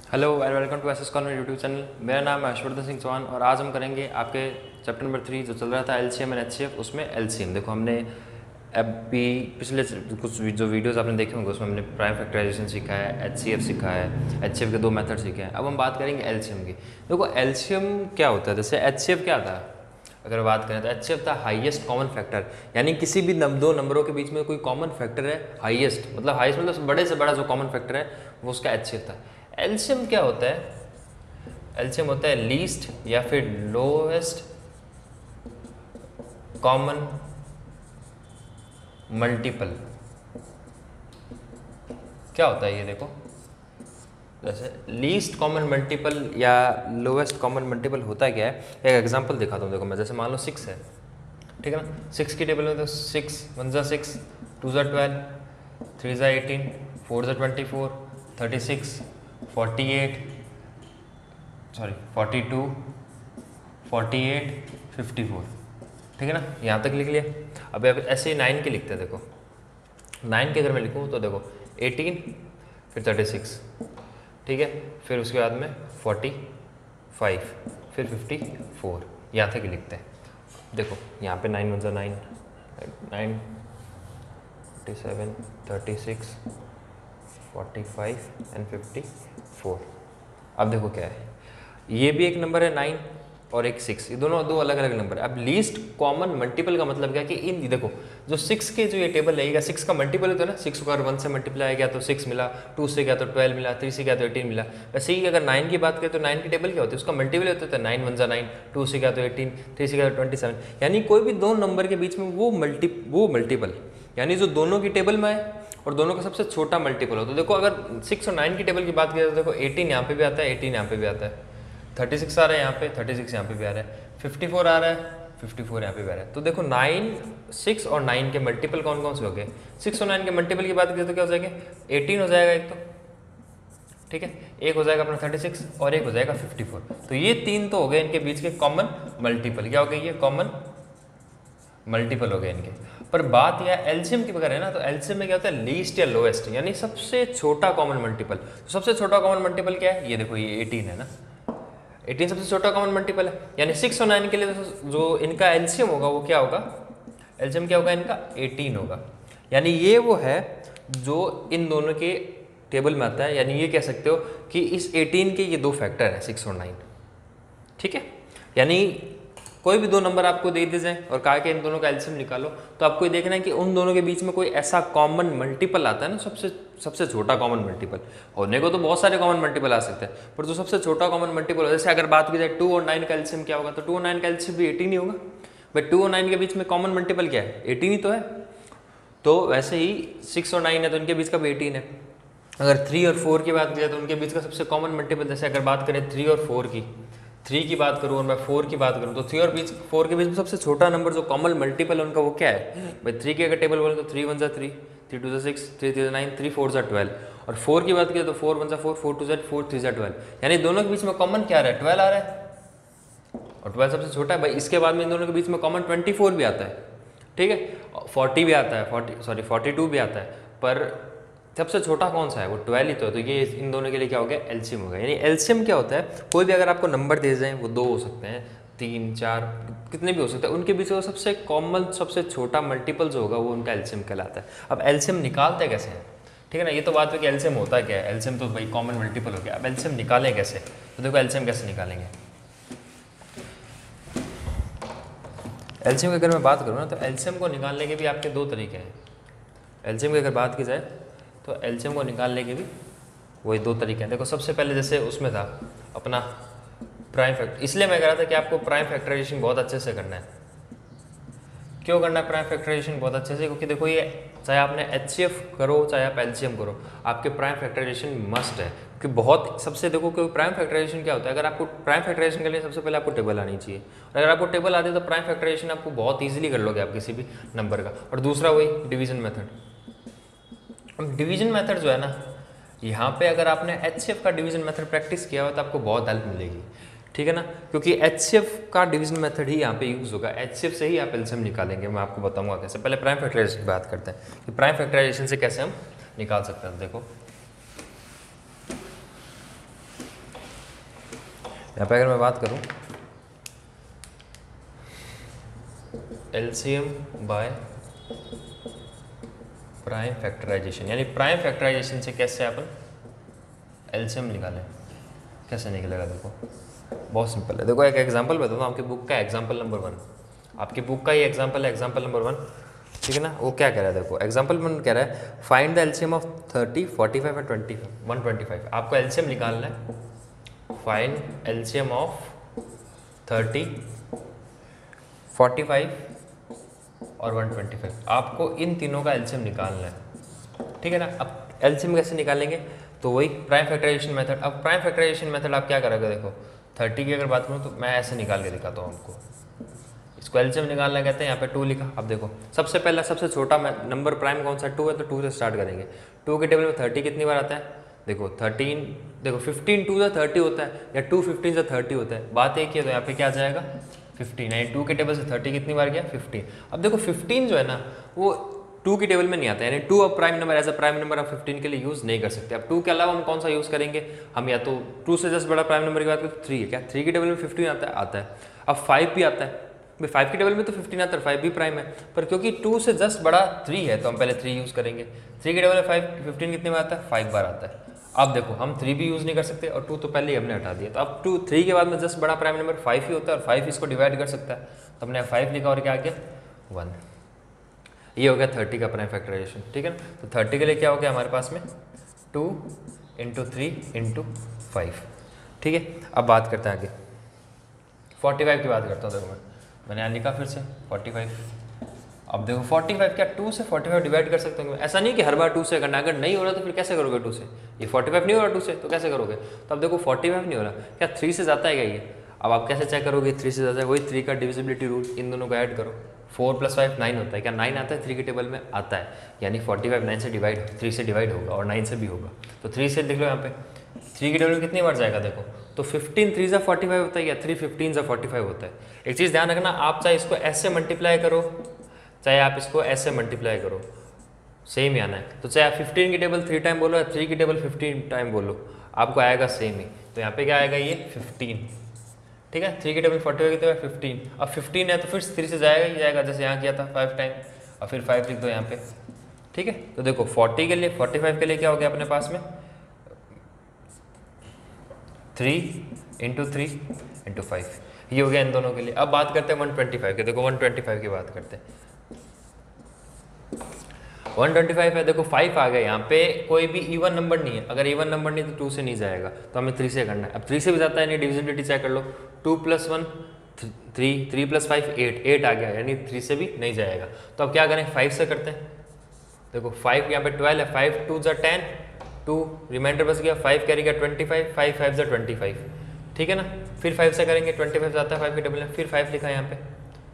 Hello and welcome to SS corner YouTube channel. मेरा नाम है हर्षवर्धन सिंह चौहान और आज हम करेंगे आपके चैप्टर नंबर 3 जो चल रहा था एलसीएम एंड एचसीएफ, उसमें एलसीएम। देखो हमने अभी पिछले कुछ जो वीडियोस आपने देखे होंगे उसमें हमने प्राइम फैक्टराइजेशन सीखा है, एचसीएफ सीखा है, एचसीएफ के 2 मेथड सीखे हैं। अब हम बात करेंगे एलसीएम की। देखो एलसीएम क्या होता है, जैसे एचसीएफ क्या था, अगर बात करें तो एचसीएफ था हाईएस्ट कॉमन फैक्टर, यानी किसी भी दो नंबरों के बीच में कोई कॉमन फैक्टर है हाईएस्ट, मतलब हाईएस्ट मतलब बड़े से बड़ा जो कॉमन फैक्टर है वो उसका एचसीएफ था। एलसीएम क्या होता है? एलसीएम होता है लीस्ट या फिर लोएस्ट कॉमन मल्टीपल। क्या होता है ये देखो, जैसे लीस्ट कॉमन मल्टीपल या लोएस्ट कॉमन मल्टीपल होता क्या है, एक एग्जांपल दिखाता हूँ। देखो मैं जैसे मान लो 6 है, ठीक है ना। 6 की टेबल में तो 6 1 ज़ा 6, 2 ज़ा 12, 3 ज़ा 18, 4 ज़ा 24, 36, 48, सॉरी 42, 48, 54, ठीक है ना। यहाँ तक लिख लिया। अब ऐसे ही 9 के लिखते हैं। देखो 9 के अगर मैं लिखूँ तो देखो 18 फिर 36, ठीक है, फिर उसके बाद में 45 फिर 54, यहाँ तक लिखते हैं। देखो यहाँ पे 9 1 ज़ा 9, 9 47 36 45 एंड 54। अब देखो क्या है, ये भी एक नंबर है 9 और एक 6, ये दोनों दो अलग अलग नंबर है। अब लीस्ट कॉमन मल्टीपल का मतलब क्या है कि इन देखो जो 6 के जो ये टेबल रहेगा, 6 का मल्टीपल होता है ना, 6 को अगर 1 से मल्टीप्लाई गया तो 6 मिला, 2 से गया तो 12 मिला, 3 से गया तो 18 मिला। वैसे ही अगर 9 की बात करें तो 9 की टेबल क्या होती है, उसका मल्टीपल होता है 9 1 ज़ा 9, 2 से गया तो 18, 3 से गया तो 27। यानी कोई भी दो नंबर के बीच में वो मल्टीपल, यानी जो दोनों की टेबल में आए और दोनों का सबसे छोटा मल्टीपल हो। तो देखो अगर 6 और 9 की टेबल की बात करें तो देखो 18 यहाँ पे भी आता है, 18 यहाँ पे भी आता है, 36 आ रहा है यहाँ पे, 36 यहाँ पे भी आ रहा है, 54 आ रहा है, 54 यहाँ पे भी आ रहा है। तो देखो 9 6 और 9 के मल्टीपल कौन कौन से हो गए। 6 और 9 के मल्टीपल की बात करें तो क्या हो जाएगा, 18 हो जाएगा एक तो, ठीक है, एक हो जाएगा अपना 36 और एक हो जाएगा 54। तो ये 3 तो हो गए इनके बीच के कॉमन मल्टीपल। क्या हो गए, ये कॉमन मल्टीपल हो गए इनके। पर बात यह एलसीएम की अगर है ना, तो एलसीएम में क्या होता है, लीस्ट या लोएस्ट, यानी सबसे छोटा कॉमन मल्टीपल। तो सबसे छोटा कॉमन मल्टीपल क्या है, ये देखो ये 18 है ना, 18 सबसे छोटा कॉमन मल्टीपल है। यानी 6 और 9 के लिए जो इनका एलसीएम होगा वो क्या होगा, एलसीएम क्या होगा इनका 18 होगा। यानी ये वो है जो इन दोनों के टेबल में आता है। यानी ये कह सकते हो कि इस 18 के ये दो फैक्टर हैं 6 और 9, ठीक है। यानी कोई भी दो नंबर आपको दे दिए जाए और कहा कि इन दोनों का एलसीएम निकालो, तो आपको ये देखना है कि उन दोनों के बीच में कोई ऐसा कॉमन मल्टीपल आता है ना, सबसे छोटा कॉमन मल्टीपल। होने को तो बहुत सारे कॉमन मल्टीपल आ सकते हैं, पर जो सबसे छोटा कॉमन मल्टीपल हो, जैसे अगर बात की जाए 2 और 9 का एलसीएम क्या होगा, तो 2 और 9 का एलसीएम भी 18 ही होगा। बट 2 और 9 के बीच में कॉमन मल्टीपल क्या है, 18 ही तो है। तो वैसे ही 6 और 9 है तो उनके बीच का भी 18 है। अगर 3 और 4 की बात की जाए तो उनके बीच का सबसे कॉमन मल्टीपल, जैसे अगर बात करें 3 और 4 की, 3 की बात करूँ और मैं 4 की बात करूँ, तो 3 और 4 के बीच में सबसे छोटा नंबर जो कॉमन मल्टीपल है उनका वो क्या है भाई। 3 की अगर टेबल बोले तो 3 1 ज़ा 3, 3 2 ज़ा 6, 3 3 ज़ा 9, 3 4 ज़ा 12। और 4 की बात करें तो 4 1 ज़ा 4, 4 2 ज़ा 4, 3 ज़ा 12। यानी दोनों के बीच में कॉमन क्या आ रहा है, 12 आ रहा है, और 12 सबसे छोटा है भाई। इसके बाद में इन दोनों के बीच में कॉमन 24 भी आता है, ठीक है, 40 भी आता है, 42 भी आता है, पर सबसे छोटा कौन सा है, वो 12 ही तो है। तो ये इन दोनों के लिए क्या हो गया, एलसीएम हो गया। यानी एलसीएम क्या होता है, कोई भी अगर आपको नंबर दे जाए, वो 2 हो सकते हैं, 3 4 कितने भी हो सकते हैं, उनके बीच में सबसे कॉमन सबसे छोटा मल्टीपल जो होगा वो उनका एलसीएम कहलाता है। अब एलसीएम निकालते कैसे हैं, ठीक है ना। ये तो बात है कि एलसीएम होता क्या है, एलसीएम तो भाई कॉमन मल्टीपल हो गया। अब एलसीएम निकालें कैसे, तो देखो एलसीएम कैसे निकालेंगे। एलसीएम की अगर मैं बात करूँ ना, तो एलसीएम को निकालने के भी आपके 2 तरीके हैं। एलसीएम की अगर बात की जाए तो एलसीएम को निकालने के भी वही 2 तरीके हैं। देखो सबसे पहले जैसे उसमें था अपना प्राइम फैक्टर, इसलिए मैं कह रहा था कि आपको प्राइम फैक्टराइजेशन बहुत अच्छे से करना है। क्यों करना है प्राइम फैक्टराइजेशन बहुत अच्छे से, क्योंकि देखो ये चाहे आपने एचसीएफ करो चाहे आप एलसीएम करो, आपके प्राइम फैक्टराइजेशन मस्ट है। क्योंकि बहुत सबसे देखो क्योंकि प्राइम फैक्टराइजेशन क्या होता है, अगर आपको प्राइम फैक्टराइजेशन के लिए सबसे पहले आपको टेबल आनी चाहिए, और अगर आपको टेबल आती है तो प्राइम फैक्टराइजेशन आपको बहुत ईजिली कर लोगे आप किसी भी नंबर का। और दूसरा वही डिवीजन मेथड। अब डिवीजन मेथड जो है ना, यहाँ पे अगर आपने एचसीएफ का डिवीजन मेथड प्रैक्टिस किया हो तो आपको बहुत हेल्प मिलेगी, ठीक है ना। क्योंकि एचसीएफ का डिवीजन मेथड ही यहाँ पे यूज़ होगा, एचसीएफ से ही आप एलसीएम निकालेंगे। मैं आपको बताऊंगा कैसे। पहले प्राइम फैक्टराइजेशन की बात करते हैं कि प्राइम फैक्टराइजेशन से कैसे हम निकाल सकते हैं। देखो यहाँ पे अगर मैं बात करूँ एलसीएम बाय प्राइम फैक्टराइजेशन, यानी प्राइम फैक्टराइजेशन से कैसे अपन एलसीएम निकालें, कैसे निकलेगा देखो बहुत सिंपल है। देखो एक एग्जांपल बताता हूँ, आपकी बुक का एग्जांपल नंबर 1, आपकी बुक का ही एग्जांपल है, एग्जांपल नंबर 1, ठीक है ना। वो क्या कह रहा है देखो, एग्जांपल 1 कह रहा है फाइंड द एलसीएम ऑफ 30, 45 और 125। आपको एलसीएम निकालना है, फाइंड एलसीएम ऑफ 30, 45 और 125। आपको इन तीनों का एलसीएम निकालना है, ठीक है ना। अब एलसीएम कैसे निकालेंगे, तो वही प्राइम फैक्टराइजेशन मेथड। अब प्राइम फैक्टराइजेशन मेथड आप क्या करोगे, देखो 30 की अगर बात करूँ तो मैं ऐसे निकाल के दिखाता हूँ आपको। इसको एलसीएम निकालना कहते हैं, यहाँ पे 2 लिखा। अब देखो सबसे पहला सबसे छोटा नंबर प्राइम कौन सा 2 है, तो 2 से स्टार्ट करेंगे। 2 के टेबल में 30 कितनी बार आता है, देखो 13, देखो 15 2 से 30 होता है, या 2 15 से 30 होता है, बात एक ही है। तो यहाँ पे क्या आ जाएगा 15, यानी 2 के टेबल से 30 कितनी बार गया 15। अब देखो 15 जो है ना वो 2 की टेबल में नहीं आता है, यानी 2 अब prime number as a prime number आप 15 के लिए यूज़ नहीं कर सकते। अब 2 के अलावा हम कौन सा यूज़ करेंगे, हम या तो 2 से जस्ट बड़ा प्राइम नंबर की बात करें तो 3 है, क्या 3 की टेबल में 15 आता है। अब 5 भी आता है, 5 की टेबल में तो 15 आता है, 5 भी प्राइम है, पर क्योंकि 2 से जस्ट बड़ा 3 है तो हम पहले 3 यूज़ करेंगे। 3 की टेबल में 15 कितने बार आता है, 5 बार आता है। अब देखो हम 3 भी यूज़ नहीं कर सकते और 2 तो पहले ही हमने हटा दिया, तो अब 3 के बाद में जस्ट बड़ा प्राइम नंबर 5 ही होता है और 5 इसको डिवाइड कर सकता है, तो हमने 5 लिखा और क्या आ गया 1। ये हो गया 30 का प्राइम फैक्टराइजेशन, ठीक है ना। तो 30 के लिए क्या हो गया हमारे पास में 2 × 3 × 5, ठीक है। अब बात करते हैं आगे 45 की बात करता हूँ। देखो मैंने यहाँ लिखा फिर से 45। अब देखो 45 क्या 2 से 45 डिवाइड कर सकते हैं, ऐसा नहीं कि हर बार 2 से करना, अगर नहीं हो रहा तो फिर कैसे करोगे 2 से, ये 45 नहीं हो रहा 2 से तो कैसे करोगे। तो अब देखो 45 नहीं हो रहा, क्या 3 से जाता है क्या ये, अब आप कैसे चेक करोगे 3 से जाता है, वही 3 का डिविजिबिलिटी रूल, इन दोनों को ऐड करो, 4 + 5 9 होता है, क्या 9 आता है 3 के टेबल में आता है, यानी 45 9 से डिवाइड 3 से डिवाइड होगा और 9 से भी होगा, तो 3 से लिख लो यहाँ पे। 3 के टेबल में कितनी बार जाएगा देखो, तो 15 3 से 45 होता है या 3 15 से 45 होता है। एक चीज़ ध्यान रखना, आप चाहे इसको ऐसे मल्टीप्लाई करो चाहे आप इसको ऐसे मल्टीप्लाई करो, सेम ही आना है। तो चाहे आप 15 की टेबल 3 टाइम बोलो या 3 की टेबल 15 टाइम बोलो, आपको आएगा सेम ही। तो यहाँ पे क्या आएगा ये 15, ठीक है। 3 की टेबल 45 की टेबल 15, अब 15 है तो फिर 3 से जाएगा ही जाएगा, जैसे यहाँ किया था 5 टाइम, और फिर 5 लिख दो यहाँ पे, ठीक है। तो देखो 40 के लिए 45 के लिए क्या हो गया अपने पास में 3 × 3 × 5, ये हो गया इन दोनों के लिए। अब बात करते हैं 125 के, देखो 125 की बात करते हैं। 125 है, देखो 5 आ गया, यहाँ पे कोई भी इवन नंबर नहीं है, अगर इवन नंबर नहीं तो 2 से नहीं जाएगा, तो हमें 3 से करना है। अब 3 से भी जाता है, नहीं डिविजिबिलिटी चेक कर लो, 2 + 1 3, 3 + 5 8 आ गया, यानी 3 से भी नहीं जाएगा। तो अब क्या करें 5 से करते हैं। देखो 5 यहाँ पे 12 है, 5 2 × 10, 2 रिमाइंडर बच गया, 5 कैरी गया 25, 5 5 × 25, ठीक है ना। फिर 5 से करेंगे, 25 जाता है 5 के टेबल में, फिर 5 लिखा है यहाँ पे।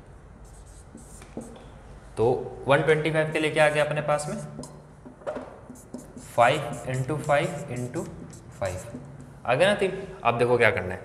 तो 125 के लिए क्या आ गया अपने पास में 5 × 5 × 5 आ गया ना 3। अब देखो क्या करना है,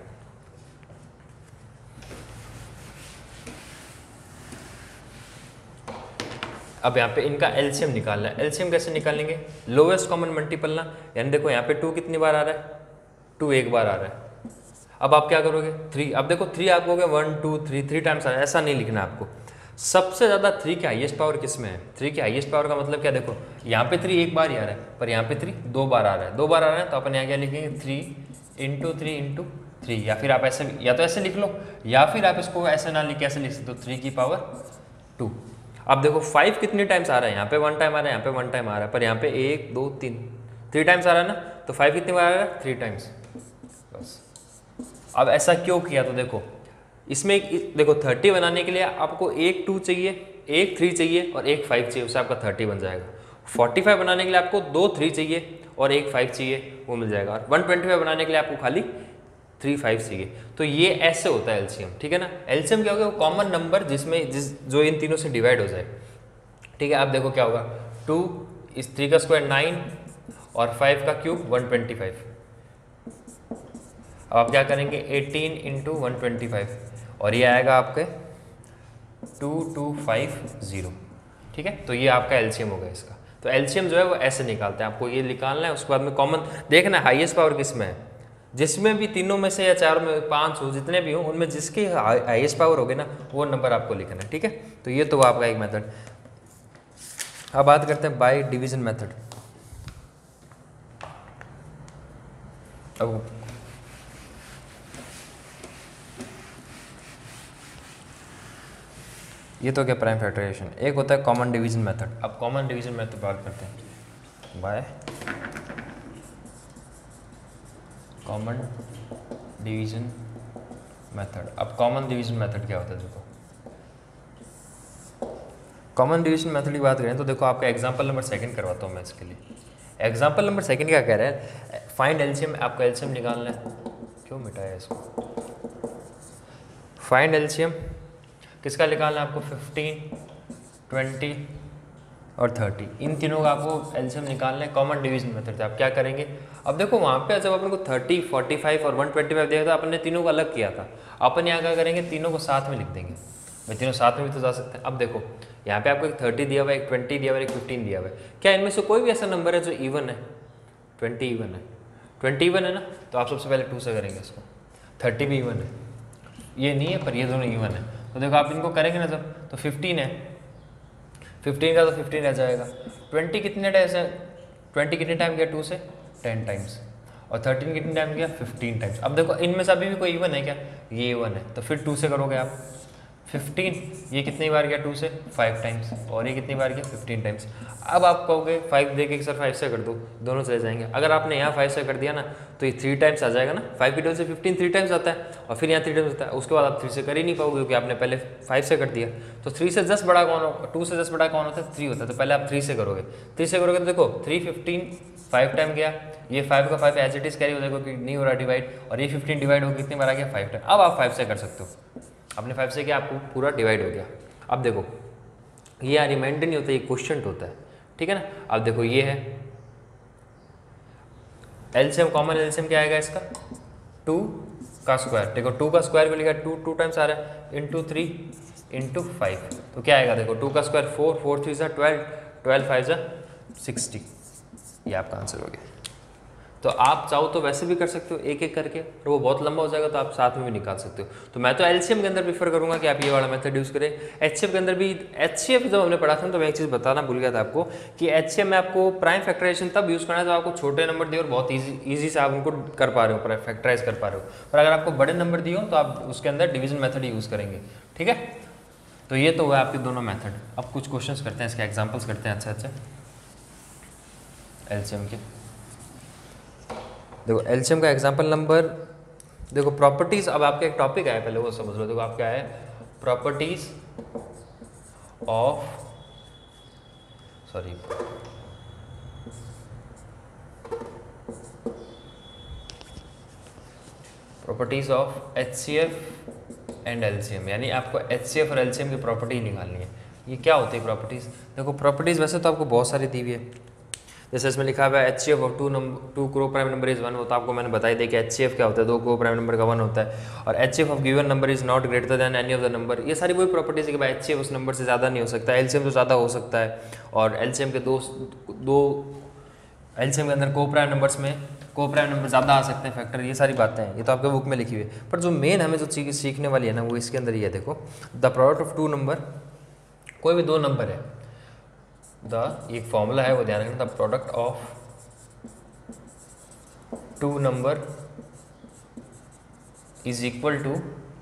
अब यहाँ पे इनका एलसीएम निकालना है। एलसीएम कैसे निकालेंगे, लोवेस्ट कॉमन मल्टीपल ना, यानी देखो यहाँ पे 2 कितनी बार आ रहा है 2 एक बार आ रहा है। अब आप क्या करोगे 3, अब देखो 3 आप कहोगे 1 2 3 टाइम्स आ रहा है, ऐसा नहीं लिखना आपको। सबसे ज़्यादा 3 की हाईएस्ट पावर किस में है, 3 की हाईएस्ट पावर का मतलब क्या, देखो यहाँ पे 3 एक बार ही आ रहा है, पर यहाँ पे 3 2 बार आ रहा है, 2 बार आ रहा है, तो अपन यहाँ क्या लिखेंगे 3 × 3 × 3, या फिर आप ऐसे या तो ऐसे लिख लो, या फिर आप इसको ऐसे ना लिख ऐसे लिख सकते हो 3 की पावर 2। अब देखो 5 कितने टाइम्स आ रहा है, यहाँ पे 1 टाइम आ रहा है, यहाँ पे 1 टाइम आ रहा है, पर यहाँ पे 1 2 3 टाइम्स आ रहा है ना, तो 5 कितनी बार आ रहा है 3 टाइम्स बस। अब ऐसा क्यों किया, तो देखो इसमें देखो 30 बनाने के लिए आपको एक 2 चाहिए, एक 3 चाहिए और एक 5 चाहिए, उससे आपका 30 बन जाएगा। 45 बनाने के लिए आपको 2 3 चाहिए और एक 5 चाहिए, वो मिल जाएगा। और 125 बनाने के लिए आपको खाली 3 5 चाहिए। तो ये ऐसे होता है एलसीएम, ठीक है ना। एलसीएम क्या होगा, कॉमन नंबर जो इन तीनों से डिवाइड हो जाए, ठीक है। आप देखो क्या होगा 2 इस 3 का स्क्वायर 9 और 5 का क्यूब 125। अब आप क्या करेंगे 18 × 125 और ये आएगा आपके 2250, ठीक है। तो ये आपका एलसीएम होगा इसका। तो एलसीएम जो है वो ऐसे निकालते हैं, आपको ये निकालना है, उसके बाद में कॉमन देखना है हाईएस्ट पावर किस में है, जिसमें भी तीनों में से या चारों में 5 हो, जितने भी हो उनमें जिसकी हाईएस्ट पावर होगी ना वो नंबर आपको लिखना है, ठीक है। तो ये तो आपका एक मेथड। अब बात करते हैं बाय डिवीजन मेथड। अब ये तो क्या प्राइम फैक्टराइजेशन, एक होता है कॉमन डिवीजन मेथड। अब कॉमन डिवीजन मेथड बात करते हैं बाय कॉमन डिवीजन मेथड। अब कॉमन डिवीजन मेथड क्या होता है, देखो कॉमन डिवीजन मेथड की बात करें तो देखो आपका एग्जांपल नंबर 2 करवाता हूँ मैं इसके लिए। एग्जांपल नंबर 2 क्या कह रहा है, फाइंड एलसीएम, आपको एलसीएम निकालना है। क्यों मिटाया इसको, फाइंड एलसीएम किसका निकालना है आपको, 15, 20 और 30, इन तीनों का आपको एलसीएम निकालना है। कॉमन डिवीजन मेथड से आप क्या करेंगे, अब देखो वहाँ पे जब अपन को 30, 45 और 125 दिया था, अपन ने तीनों को अलग किया था। अपन यहाँ क्या करेंगे, तीनों को साथ में लिख देंगे, भाई तीनों साथ में भी तो जा सकते हैं। अब देखो यहाँ पे आपको एक 30 दिया हुआ है, एक 20 दिया हुआ है, एक 15 दिया हुआ है। क्या इनमें से कोई भी ऐसा नंबर है जो इवन है, 20 इवन है, 20 इवन है ना, तो आप सबसे पहले 2 से करेंगे इसको। 30 भी इवन है, ये नहीं है पर ये दोनों इवन है, तो देखो आप इनको करेंगे ना जब, तो 15 है, 15 का तो 15 रह जाएगा। 20 कितने टाइम्स है, 20 कितने टाइम गया 2 से, 10 टाइम्स, और 13 कितने टाइम गया, 15 टाइम्स। अब देखो इनमें से अभी भी कोई इवन है क्या, ये इवन है, तो फिर 2 से करोगे आप। 15 ये कितनी बार गया 2 से, 5 टाइम्स, और ये कितनी बार गया 15 टाइम्स। अब आप कहोगे 5 दे के सर 5 से कर दो, दोनों चले जाएंगे। अगर आपने यहाँ 5 से कर दिया ना तो ये 3 टाइम्स आ जाएगा ना, 5 की 2 से 15 3 टाइम्स आता है, और फिर यहाँ 3 टाइम्स आता है। उसके बाद आप 3 से कर ही नहीं पाओगे क्योंकि आपने पहले 5 से कर दिया। तो 3 से 10 बड़ा कौन हो, 2 से 10 बड़ा कौन होता है, 3 होता है। तो पहले आप 3 से करोगे, 3 से करोगे तो देखो 3 15 5 टाइम गया, ये 5 का 5 एज इट इज कैरी हो जाएगा कि नहीं हो रहा डिवाइड, और ये 15 डिवाइड हो कितनी बार आ गया 5 टाइम। अब आप 5 से कर सकते हो, अपने 5 से क्या आपको पूरा डिवाइड हो गया। अब देखो ये रिमाइंडर नहीं होता, ये क्वेश्चन होता है, ठीक है ना। अब देखो ये है एलसीएम, कॉमन एलसीएम क्या आएगा इसका, 2 का स्क्वायर। देखो 2 का स्क्वायर को लिखा 2 टाइम्स आ रहा है, इंटू 3 इंटू 5, तो क्या आएगा देखो 2 का स्क्वायर 4, 4 3 12, 12 5 60, ये आपका आंसर हो गया। तो आप चाहो तो वैसे भी कर सकते हो एक एक करके, और वो बहुत लंबा हो जाएगा तो आप साथ में भी निकाल सकते हो। तो मैं तो एलसीएम के अंदर प्रीफर करूंगा कि आप ये वाला मेथड यूज़ करें। एचसीएफ के अंदर भी, एचसीएफ जब हमने पढ़ा था तो मैं एक चीज़ बताना भूल गया था आपको कि एचसीएफ में आपको प्राइम फैक्टराइजेशन तब यूज़ करना है जब आपको छोटे नंबर दिए और बहुत ईजी से आप उनको कर पा रहे हो, फैक्टराइज कर पा रहे हो। पर अगर आपको बड़े नंबर दिए हो तो आप उसके अंदर डिवीजन मेथड यूज़ करेंगे, ठीक है। तो ये तो हुआ आपके दोनों मेथड। अब कुछ क्वेश्चन करते हैं, इसके एग्जाम्पल्स करते हैं अच्छा अच्छा एलसीएम के। देखो एलसीएम का एग्जांपल नंबर, देखो प्रॉपर्टीज, अब आपका एक टॉपिक आया पहले वो समझ लो। देखो आप क्या है, properties of, sorry properties of HCF and LCM, यानी आपको एचसीएफ और एलसीएम की प्रॉपर्टी निकालनी है। ये क्या होती है प्रॉपर्टीज, देखो प्रॉपर्टीज वैसे तो आपको बहुत सारी दी हुई है, जैसे इसमें लिखा हुआ है एचसीएफ ऑफ 2 को प्राइम नंबर इज 1, वो तो आपको मैंने बताई दिया कि एचसीएफ क्या होता है, 2 को प्राइम नंबर का 1 होता है। और HCF of given number is not greater than any of the number, ये सारी वही प्रॉपर्टीज है कि भाई एचसीएफ उस नंबर से ज़्यादा नहीं हो सकता, एलसीएम तो ज़्यादा हो सकता है, और एलसीएम के दो एलसीएम के अंदर को प्राइम नंबर्स में को प्राइम नंबर ज़्यादा आ सकते हैं फैक्टर, ये सारी बातें हैं, ये तो आपके बुक में लिखी हुई है। पर जो मेन हमें जो चीज़ सीखने वाली है ना वो इसके अंदर ही है। देखो द प्रोडक्ट ऑफ 2 नंबर, कोई भी 2 नंबर है, एक फॉर्मूला है वो ध्यान रखना, the product of 2 number is equal to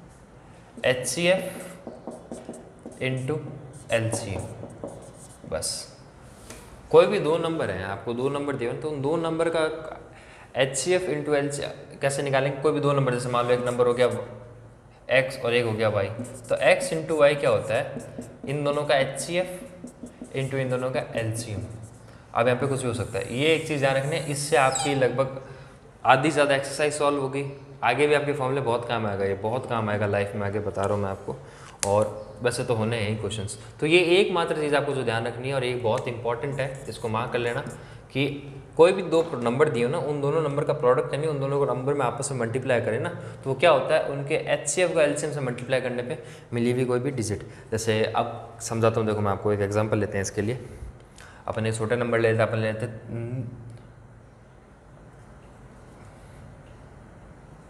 HCF into LCM। बस कोई भी 2 नंबर हैं, आपको 2 नंबर दिए तो उन 2 नंबर का HCF इंटू LCM कैसे निकालेंगे। कोई भी 2 नंबर, जैसे मान लो एक नंबर हो गया x और एक हो गया y, तो x इंटू वाई क्या होता है, इन दोनों का HCF इंटू इन दोनों का LCM। अब यहाँ पे कुछ भी हो सकता है, ये एक चीज़ ध्यान रखने, इससे आपकी लगभग आधी ज़्यादा एक्सरसाइज सॉल्व होगी, आगे भी आपके फॉर्मूले बहुत काम आएगा, ये बहुत काम आएगा लाइफ में, आगे बता रहा हूँ मैं आपको। और वैसे तो होने हैं ही क्वेश्चंस, तो ये एकमात्र चीज़ आपको जो ध्यान रखनी है और एक बहुत इंपॉर्टेंट है, इसको मार्क कर लेना कि कोई भी 2 नंबर दिए हो ना, उन दोनों नंबर का प्रोडक्ट यानी उन दोनों को नंबर में आपस में मल्टीप्लाई करें ना, तो वो क्या होता है, उनके HCF को LCM से मल्टीप्लाई करने पे मिली हुई कोई भी डिजिट। जैसे अब समझाता हूँ, देखो मैं आपको एक एग्जांपल लेते हैं इसके लिए। अपने छोटे नंबर लेते, अपन लेते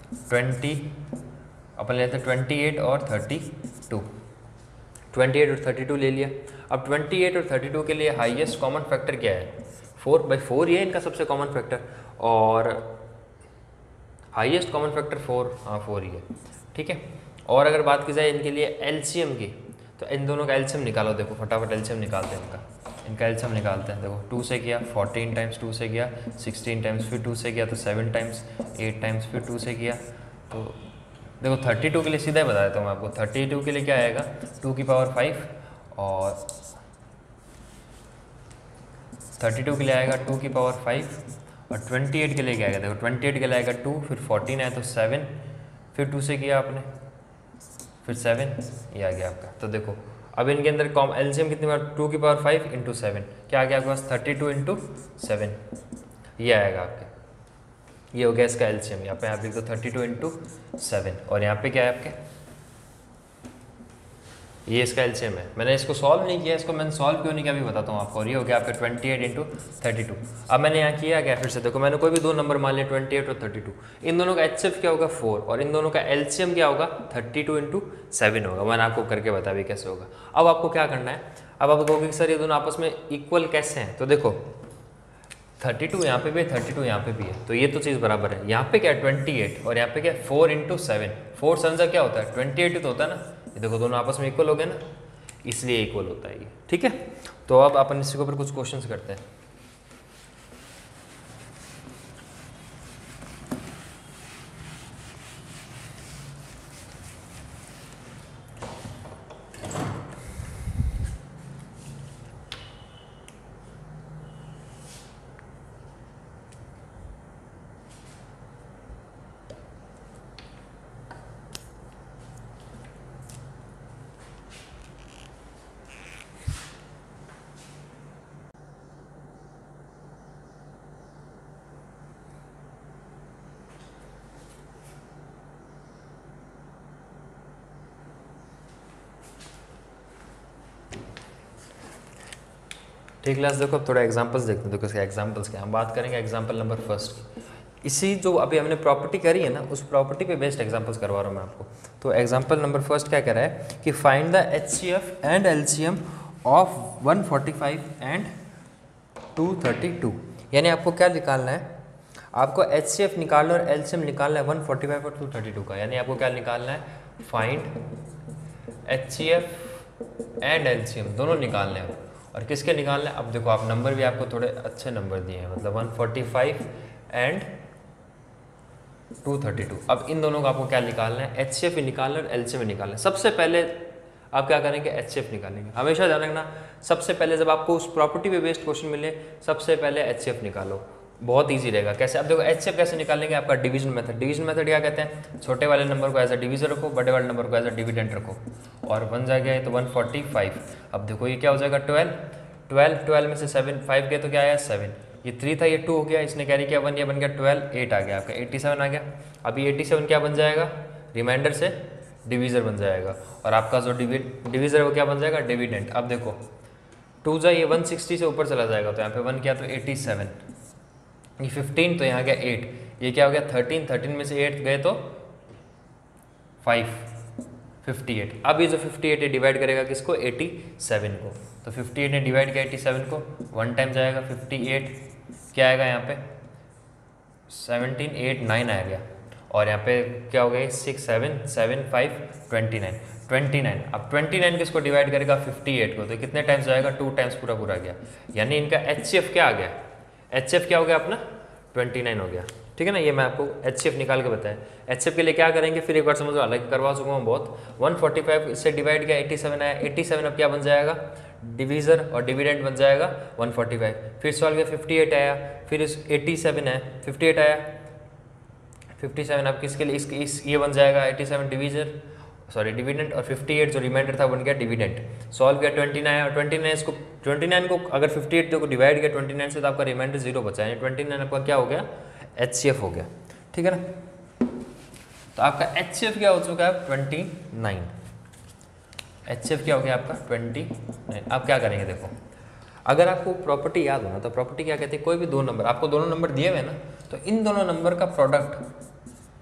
20, अपन लेते हैं 28 और 32, 28 और 32 ले लिया। अब 28 और 32 के लिए हाईएस्ट कॉमन फैक्टर क्या है, 4/4 ये इनका सबसे कॉमन फैक्टर, और हाईएस्ट कॉमन फैक्टर 4, हाँ 4 ही है, ठीक है। और अगर बात की जाए इनके लिए एलसीएम की, तो इन दोनों का एलसीएम निकालो, देखो फटाफट एलसीएम निकालते हैं इनका एलसीएम निकालते हैं। देखो 2 से किया 14 टाइम्स 2 से किया 16 टाइम्स, फिर 2 से किया तो 7 टाइम्स, 8 टाइम्स, फिर 2 से किया तो देखो 32 के लिए सीधा ही बता देता हूँ आपको। 32 के लिए क्या आएगा 2 की पावर 5, और 32 के लिए आएगा 2 की पावर 5, और 28 के लिए क्या आएगा, देखो 28 के लिए आएगा 2, फिर 14 है तो 7, फिर 2 से किया आपने, फिर 7, ये आ गया आपका। तो देखो अब इनके अंदर कॉम एलसीएम कितनी बार, 2 की पावर 5 इंटू 7, क्या आ गया आपके पास 32 इंटू 7, ये आएगा आपके, ये हो गया इसका एलसीएम। यहाँ पे आप लिख दो 32 इंटू 7, और यहाँ पे क्या है आपके, ये इसका एलसीएम है। मैंने इसको सॉल्व नहीं किया, इसको मैंने सॉल्व क्यों नहीं किया अभी बताता हूँ आपको। और ये हो गया आपका 28 इंटू 32। अब मैंने यहाँ किया क्या, फिर से देखो मैंने कोई भी दो नंबर मान लिया 28 और 32, इन दोनों का एचसीएफ क्या होगा 4, और इन दोनों का एलसीएम क्या होगा 32 इंटू 7 होगा। मैंने आपको करके बताया भी कैसे होगा। अब आपको क्या करना है, अब आप कहोगे सर ये दोनों आपस में इक्वल कैसे हैं, तो देखो 32 यहाँ पे भी है, 32 यहाँ पे भी है, तो ये तो चीज़ बराबर है। यहाँ पे क्या है 28, और यहाँ पे क्या है 4 इंटू 7, 4 7 क्या होता है 28 ही तो होता है ना। ये देखो दोनों आपस में इक्वल हो गए ना, इसलिए इक्वल होता है ये, ठीक है। तो अब अपन इसके ऊपर कुछ क्वेश्चंस करते हैं। ठीक क्लास, देखो अब थोड़ा एग्जांपल्स देखते हैं। देखो इसके एग्जांपल्स क्या, हम बात करेंगे एग्जांपल नंबर फर्स्ट की। इसी जो अभी हमने प्रॉपर्टी करी है ना, उस प्रॉपर्टी पे बेस्ड एग्जांपल्स करवा रहा हूँ मैं आपको। तो एग्जांपल नंबर फर्स्ट क्या कह रहा है कि find the HCF and LCM of 145 and 232। यानी आपको क्या निकालना है, आपको एचसीएफ निकालना और एलसीएम निकालना है 145 और 232 का। यानी आपको क्या निकालना है, फाइंड एचसीएफ एंड एलसीएम दोनों निकालने हैं। और किसके निकालना है, अब देखो आप नंबर भी आपको थोड़े अच्छे नंबर दिए हैं, मतलब 145 एंड 232। अब इन दोनों का आपको क्या निकालना है, एचसीएफ भी निकालना है और एलसीएम भी निकालना है। सबसे पहले आप क्या करेंगे, एचसीएफ निकालेंगे। हमेशा ध्यान रखना, सबसे पहले जब आपको उस प्रॉपर्टी पे बेस्ड क्वेश्चन मिले, सबसे पहले एचसीएफ निकालो, बहुत इजी रहेगा। कैसे, अब देखो एचसीएफ कैसे निकालेंगे, आपका डिवीजन मेथड। डिवीजन मेथड क्या कहते हैं, छोटे वाले नंबर को एज अ डिवीजर रखो, बड़े वाले नंबर को एज अ डिविडेंड रखो, और बन जाएगा तो 145। अब देखो ये क्या हो जाएगा 12 में से 7 5 गए तो क्या आया 7, ये 3 था ये 2 हो गया, इसने कैरी किया 1, ये बन गया 12, 8 आ गया आपका 87 आ गया। अभी 87 क्या बन जाएगा, रिमाइंडर से डिवीज़र बन जाएगा, और आपका जो डिवीज़र वो क्या बन जाएगा, डिविडेंड। अब देखो 2 जा ये 160 से ऊपर चला जाएगा, तो यहाँ पे 1 किया तो 87, ये 15 तो यहाँ गया 8, ये क्या हो गया 13 में से 8 गए तो 5, 58। अब ये जो 58 है डिवाइड करेगा किसको, 87 को, तो 58 ने डिवाइड किया 87 को, 1 टाइम जाएगा 58, क्या आएगा यहाँ पे 17 8 9 आ गया, और यहाँ पे क्या हो गया 6 7 7 5 29। अब 29 किसको डिवाइड करेगा 58 को, तो कितने टाइम्स जाएगा 2 टाइम्स पूरा गया। यानी इनका एचसीएफ क्या आ गया, एचसीएफ क्या हो गया अपना 29 हो गया, ठीक है ना। ये मैं आपको एचसीएफ निकाल के बताया। एचसीएफ के लिए क्या करेंगे, फिर एक बार समझो, अलग करवा चुका हूँ बहुत। 145 इससे डिवाइड किया 87 आया, 87 अब क्या बन जाएगा, डिवीज़र और डिविडेंड बन जाएगा 145। फिर सॉल्व किया 58 आया, फिर इस 87 है 58 आया 57, अब किसके लिए ये बन जाएगा 87 डिविडेंड, और 58 जो रिमाइंडर था बन गया डिविडेंड। सॉल्व किया 29 आया, और 29 को अगर 58 को डिवाइड किया 29 से तो आपका रिमाइंडर 0 बचा, यानी 29 आपका क्या हो गया, एचसीएफ हो गया, ठीक है ना। तो आपका एचसीएफ क्या हो चुका है 29, एचसीएफ क्या हो गया आपका 29। अब क्या करेंगे, देखो अगर आपको प्रॉपर्टी याद हो ना, तो प्रॉपर्टी क्या कहती है, कोई भी दो नंबर, आपको दोनों नंबर दिए हुए ना, तो इन दोनों नंबर का प्रोडक्ट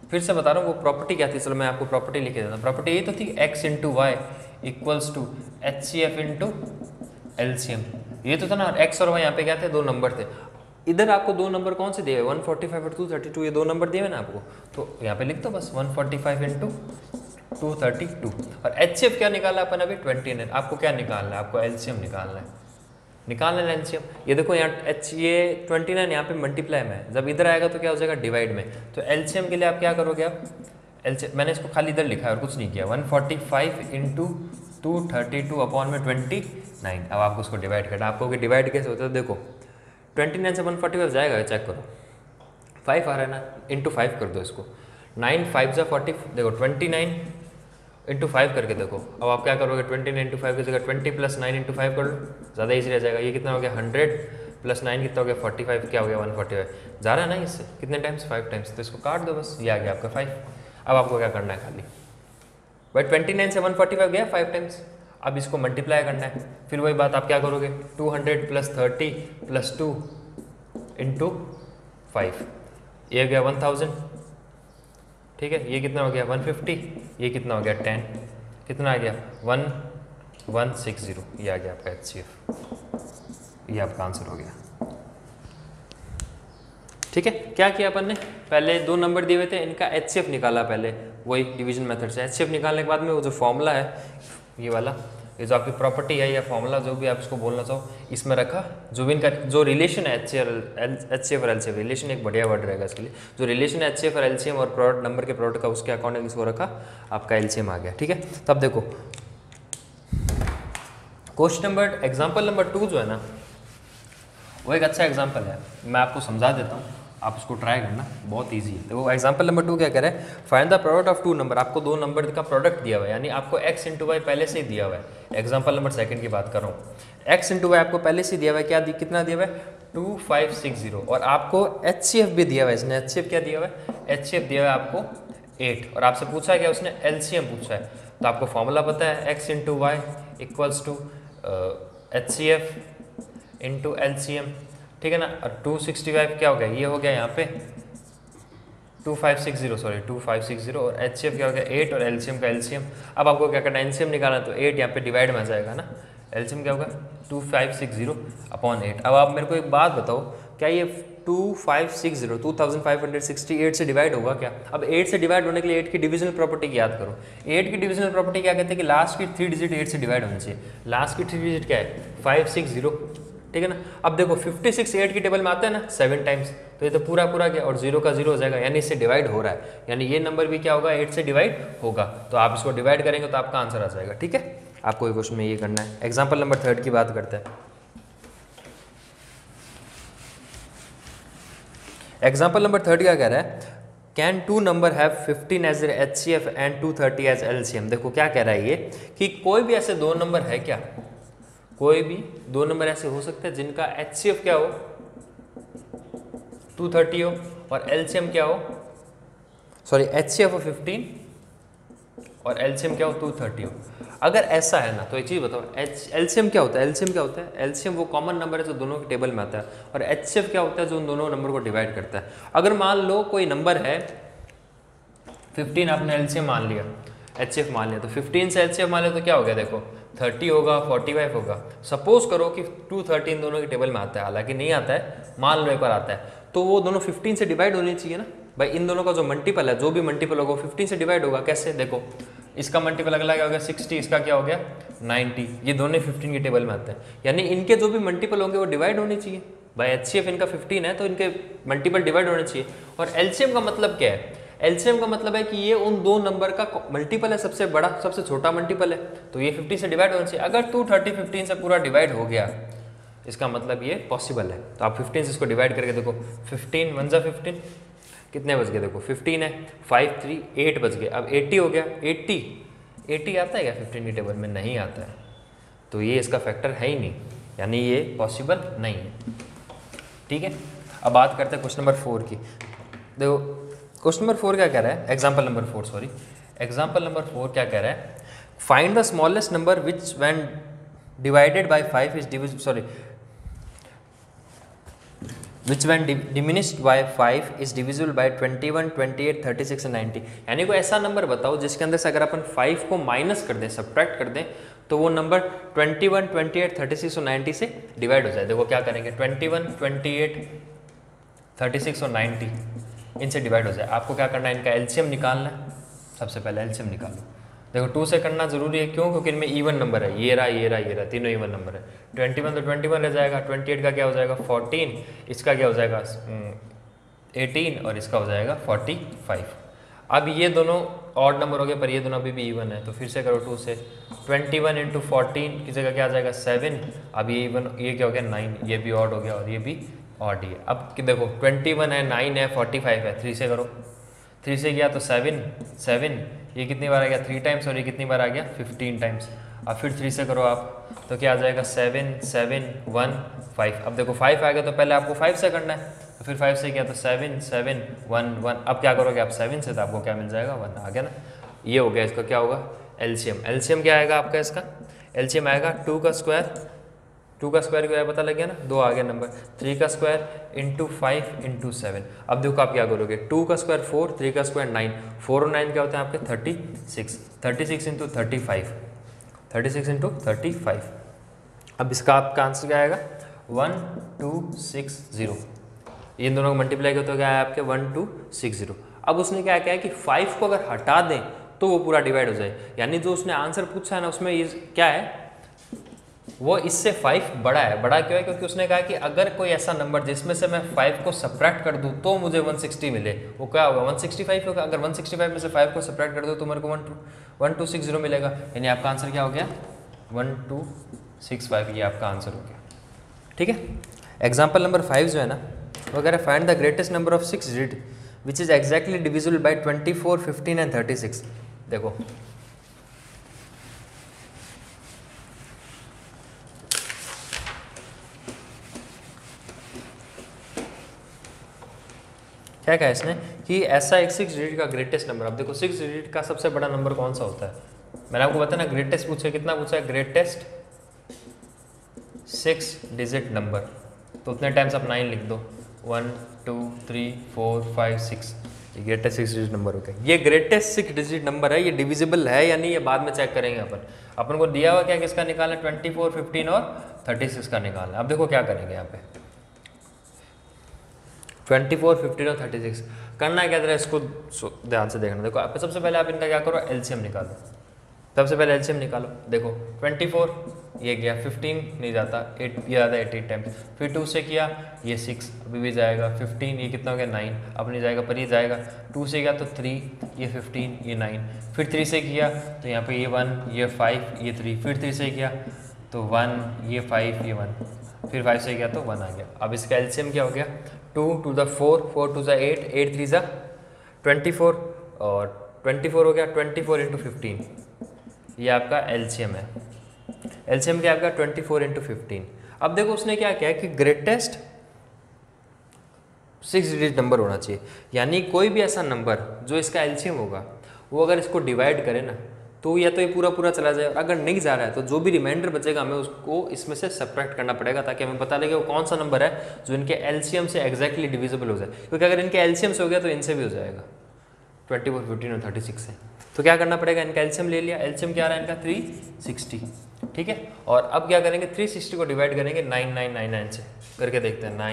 फिर से बता रहा हूँ वो प्रॉपर्टी क्या थी, चलो मैं आपको प्रॉपर्टी लिख देता हूँ। प्रॉपर्टी ये तो थी x into Y equals to HCF into LCM, ये तो था ना। x और y यहाँ पे क्या थे, दो नंबर थे। इधर आपको दो नंबर कौन से दिए हुए, 145 और 232, ये दो नंबर दिए हुए ना आपको, तो यहाँ पे लिख दो बस 145 इंटू 232। और HCF क्या निकाला अपन अभी 29, आपको क्या निकालना है, आपको LCM निकालना है, निकालना है LCM। ये देखो यहाँ ये 29 यहाँ पे मल्टीप्लाई में है, जब इधर आएगा तो क्या हो जाएगा डिवाइड में। तो LCM के लिए आप क्या करोगे, आप LCM मैंने इसको खाली इधर लिखा है और कुछ नहीं किया, 145 इंटू 232 अपॉन में 29। अब आपको उसको डिवाइड करना, आपको डिवाइड कैसे होता है, देखो 29 से 145 जाएगा, चेक करो 5 आ रहा है ना, इंटू 5 कर दो इसको, 9 5 जा 40, देखो 29 इंटू 5 करके देखो। अब आप क्या करोगे, 29 इंटू 5 की जगह 20 प्लस 9 इंटू 5 कर लो, ज़्यादा ईजी रह जाएगा। ये कितना हो गया 100 प्लस 9 कितना हो गया 45, क्या हो गया 145, जा रहा है ना इससे कितने टाइम्स 5 टाइम्स, तो इसको काट दो बस, ये आ गया आपका 5। अब आपको क्या करना है खाली, भाई 29 से 145 गया 5 टाइम्स, अब इसको मल्टीप्लाई करना है। फिर वही बात आप क्या करोगे, 200 प्लस 30 प्लस 2 इंटू 5, ये गया 1000, ठीक है। ये कितना हो गया 150, ये कितना हो गया 10, कितना आ गया 1160, ये आ गया आपका HCF, ये आपका आंसर हो गया। ठीक है, क्या किया अपन ने, पहले दो नंबर दिए हुए थे, इनका HCF निकाला पहले, वही डिवीजन मेथड से। HCF निकालने के बाद में वो जो फॉर्मूला है ये वाला, ये जो आपकी प्रॉपर्टी है या फॉर्मूला जो भी आप इसको बोलना चाहो, इसमें रखा। जो भी इनका जो रिलेशन है HCF और LCM, रिलेशन एक बढ़िया वर्ड रहेगा इसके लिए, जो रिलेशन है HCF और LCM और प्रोडक्ट नंबर के प्रोडक्ट का, उसके अकॉर्डिंग इसको रखा, आपका LCM आ गया। ठीक है, तब देखो क्वेश्चन नंबर एग्जाम्पल नंबर 2 जो है ना, वो एक अच्छा एग्जाम्पल है, मैं आपको समझा देता हूँ, आप उसको ट्राई करना, बहुत इजी है। तो वो एग्जाम्पल नंबर 2 क्या कह रहा है, find the product of two number, आपको दो नंबर का प्रोडक्ट दिया हुआ है, यानी आपको x इंटू वाई पहले से ही दिया हुआ है। एग्जाम्पल नंबर 2 की बात कर रहा हूँ, x इंटू वाई आपको पहले से दिया हुआ है, क्या कितना दिया हुआ है 2560, और आपको HCF भी दिया हुआ है इसने। HCF क्या दिया हुआ है, HCF दिया हुआ है आपको 8, और आपसे पूछा है क्या, उसने LCM पूछा है। तो आपको फॉर्मूला पता है, x into Y equals to HCF into LCM, ठीक है ना। और 265 क्या हो गया, ये हो गया यहाँ पे 2560, सॉरी 2560, और HCF क्या हो गया 8, और LCM का LCM। अब आपको क्या करना है, LCM निकालना, तो 8 यहाँ पे डिवाइड में आ जाएगा ना, LCM क्या होगा 2560 अपॉन 8। अब आप मेरे को एक बात बताओ, क्या ये 2568 से डिवाइड होगा क्या? अब 8 से डिवाइड होने के लिए 8 की डिविजनल प्रॉपर्टी की याद करो। 8 की डिविजनल प्रॉपर्टी क्या कहते हैं कि लास्ट की 3 डिजिट 8 से डिवाइड होनी चाहिए। लास्ट की 3 डिजिट क्या है 560, ठीक है ना। अब देखो 56 8 की टेबल में आता है ना 7 टाइम्स, तो ये तो पूरा पूरा क्या, और 0 का 0 हो जाएगा, यानी इससे डिवाइड हो रहा है, यानी ये नंबर भी क्या होगा 8 से डिवाइड होगा। तो आप इसको डिवाइड करेंगे तो आपका आंसर आ जाएगा। ठीक है, आपको ये क्वेश्चन में ये करना है। एग्जाम्पल नंबर 3 की बात करते हैं। एग्जाम्पल नंबर 3 क्या कह रहा है, can two number have 15 as HCF and 230 as LCM। देखो क्या कह रहा है ये, कि कोई भी ऐसे दो नंबर है क्या, कोई भी दो नंबर ऐसे हो सकते हैं जिनका HCF क्या हो 230 हो और LCM क्या हो, सॉरी HCF हो 15 और LCM क्या हो 230 हो। अगर ऐसा है ना, तो एक चीज़ बताओ, LCM क्या होता है? LCM क्या होता है? LCM वो कॉमन नंबर है जो दोनों के टेबल में आता है, और HCF क्या होता है जो उन दोनों नंबर को डिवाइड करता है। अगर मान लो कोई नंबर है 15, आपने LCM मान लिया, HCF मान लिया, तो 15 से LCF मान लिया तो क्या हो गया, देखो 30 होगा 45 होगा। सपोज करो कि 230 इन दोनों के टेबल में आता है, हालांकि नहीं आता है, मान लो एक बार आता है, तो वो दोनों 15 से डिवाइड होनी चाहिए ना भाई। इन दोनों का जो मल्टीपल है, जो भी मल्टीपल होगा 15 से डिवाइड होगा। कैसे, देखो इसका मल्टीपल अगला क्या हो गया 60, इसका क्या हो गया 90, ये दोनों 15 के टेबल में आते हैं, यानी इनके जो भी मल्टीपल होंगे वो डिवाइड होनी चाहिए भाई। HCF इनका 15 है तो इनके मल्टीपल डिवाइड होने चाहिए। और LCM का मतलब क्या है, LCM का मतलब है कि ये उन दो नंबर का मल्टीपल है, सबसे बड़ा सबसे छोटा मल्टीपल है, तो ये 15 से डिवाइड होना चाहिए। अगर 230 15 से पूरा डिवाइड हो गया, इसका मतलब ये पॉसिबल है। तो आप 15 से इसको डिवाइड करके देखो, 15 1 जा 15, कितने बच गए, देखो 15 है 5 3 8 बच गए। अब 80 हो गया, 80 आता है क्या 15 की टेबल में? नहीं आता है, तो ये इसका फैक्टर है ही नहीं, यानी ये पॉसिबल नहीं है। ठीक है, अब बात करते हैं क्वेश्चन नंबर 4 की। देखो क्वेश्चन नंबर 4 क्या कह रहा है, example number 4 sorry, example number 4 क्या कह रहा है, find the smallest number which when divided by 5 is divisible, sorry which when diminished by 5 is divisible by 21, 28, 36 and 90। यानी कोई ऐसा नंबर बताओ जिसके अंदर से अगर अपन 5 को माइनस कर दें, सब्ट्रैक्ट कर दें, तो वो नंबर 21, 28, 36 और 90 से डिवाइड हो जाए। देखो क्या करेंगे, 21, 28, 36 और 90 इनसे डिवाइड हो जाए। आपको क्या करना है, इनका एलसीएम निकालना है। सबसे पहले एलसीएम निकालो। देखो 2 से करना जरूरी है, क्यों? क्योंकि इनमें इवन नंबर है, ये रहा ये रहा ये रहा, तीनों इवन नंबर है। 21 तो 21 रह जाएगा, 28 का क्या हो जाएगा 14, इसका क्या हो जाएगा 18 और इसका हो जाएगा 45। अब ये दोनों ऑड नंबर हो गए पर ये दोनों अभी भी इवन है, तो फिर से करो 2 से। 21 इंटू 14 की जगह क्या आ जाएगा 7। अब ये इवन, ये क्या हो गया 9, ये भी ऑड हो गया और ये भी ऑड ही है। अब कि देखो 21 है, 9 है, 45 है, 3 से करो। 3 से गया तो 7, ये कितनी बार आ गया 3 टाइम्स और ये कितनी बार आ गया 15 टाइम्स। अब फिर 3 से करो आप, तो क्या आ जाएगा 7, 7, 1, 5। अब देखो 5 आ गया तो पहले आपको 5 से करना है, तो फिर 5 से किया तो 7, 7, 1, 1। अब क्या करोगे आप 7 से, तो आपको क्या मिल जाएगा 1 आ गया ना। ये हो गया, इसका क्या होगा एलसीएम। एलसीएम क्या आएगा आपका, इसका एलसीएम आएगा 2 का स्क्वायर, 2 का स्क्वायर क्या पता लग गया ना, 2 आ गया नंबर। 3 का स्क्वायर इंटू 5 इंटू 7। अब देखो आप क्या करोगे, 2 का स्क्वायर 4, 3 का स्क्वायर 9, 4 और 9 क्या होता है आपके 36, 36 इंटू 35, 36 इंटू 35। अब इसका आपका आंसर क्या आएगा 1260। इन दोनों को मल्टीप्लाई करते हो क्या है आपके 1260। अब उसने क्या किया है कि 5 को अगर हटा दें तो वो पूरा डिवाइड हो जाए। यानी जो उसने आंसर पूछा है ना, उसमें ये क्या है, वो इससे 5 बड़ा है। बड़ा क्यों है, क्योंकि उसने कहा कि अगर कोई ऐसा नंबर जिसमें से मैं 5 को सब्ट्रैक्ट कर दूं तो मुझे 160 मिले, वो क्या होगा 165 होगा। अगर 165 में से 5 को सब्ट्रैक्ट कर दो तो मेरे को 1260 मिलेगा। यानी आपका आंसर क्या हो गया 1265, ये आपका आंसर हो गया। ठीक है। एग्जाम्पल नंबर 5 जो है ना, वो कह रहा है find the greatest number of 6 digit which is exactly divisible by 24, 15 and 36। देखो क्या कहा इसने कि ऐसा एक 6 डिजिट का ग्रेटेस्ट नंबर। अब देखो 6 डिजिट का सबसे बड़ा नंबर कौन सा होता है, मैंने आपको बताया ना ग्रेटेस्ट पूछा, कितना पूछा है ग्रेटेस्ट 6 डिजिट नंबर। तो उतने टाइम्स आप 9 लिख दो, 1, 2, 3, 4, 5, 6, ये ग्रेटेस्ट 6 डिजिट नंबर हो गया। ये ग्रेटेस्ट 6 डिजिट नंबर है, ये डिविजिबल है या नहीं ये बाद में चेक करेंगे अपन को दिया हुआ क्या किसका निकालना है 24, 15 और 36 का निकालना है। अब देखो क्या करेंगे यहाँ पे 24, 15 और 36 करना है क्या जरा इसको ध्यान से देखना। देखो आप सबसे पहले आप इनका क्या करो एलसीएम निकालो। सबसे पहले एलसीएम निकालो। देखो 24 ये गया, 15 नहीं जाता, 8 ये आता है 8 टाइम्स। फिर 2 से किया ये 6 अभी भी जाएगा, 15 ये कितना हो गया 9 अब नहीं जाएगा पर ये जाएगा। 2 से गया तो 3 ये 15 ये 9। फिर 3 से किया तो यहाँ पे ये 1 ये 5 ये 3। फिर 3 से किया तो 1 ये 5 ये 1। फिर 5 से गया तो 1 आ गया। अब इसका एलसीएम क्या हो गया 2 to the 4, 4 to the 8, 8 3 जा 24 और 24 हो गया 24 इंटू 15, ये आपका एलसीएम है। एलसीएम क्या आपका 24 इंटू 15। अब देखो उसने क्या किया कि ग्रेटेस्ट 6 डिजिट नंबर होना चाहिए, यानी कोई भी ऐसा नंबर जो इसका एलसीएम होगा वो अगर इसको डिवाइड करे ना तो या तो ये पूरा पूरा चला जाए, और अगर नहीं जा रहा है तो जो भी रिमाइंडर बचेगा हमें उसको इसमें से सब्ट्रैक्ट करना पड़ेगा ताकि हमें पता लगे वो कौन सा नंबर है जो इनके एलसीएम से एग्जैक्टली डिविजिबल हो जाए। क्योंकि अगर इनके एलसीएम से हो गया तो इनसे भी हो जाएगा 24, 15 और 36 से। तो क्या करना पड़ेगा, इनका एलसीएम ले लिया। एलसीएम क्या रहा है इनका 360, ठीक है। और अब क्या करेंगे 360 को डिवाइड करेंगे 9999 से, करके देखते हैं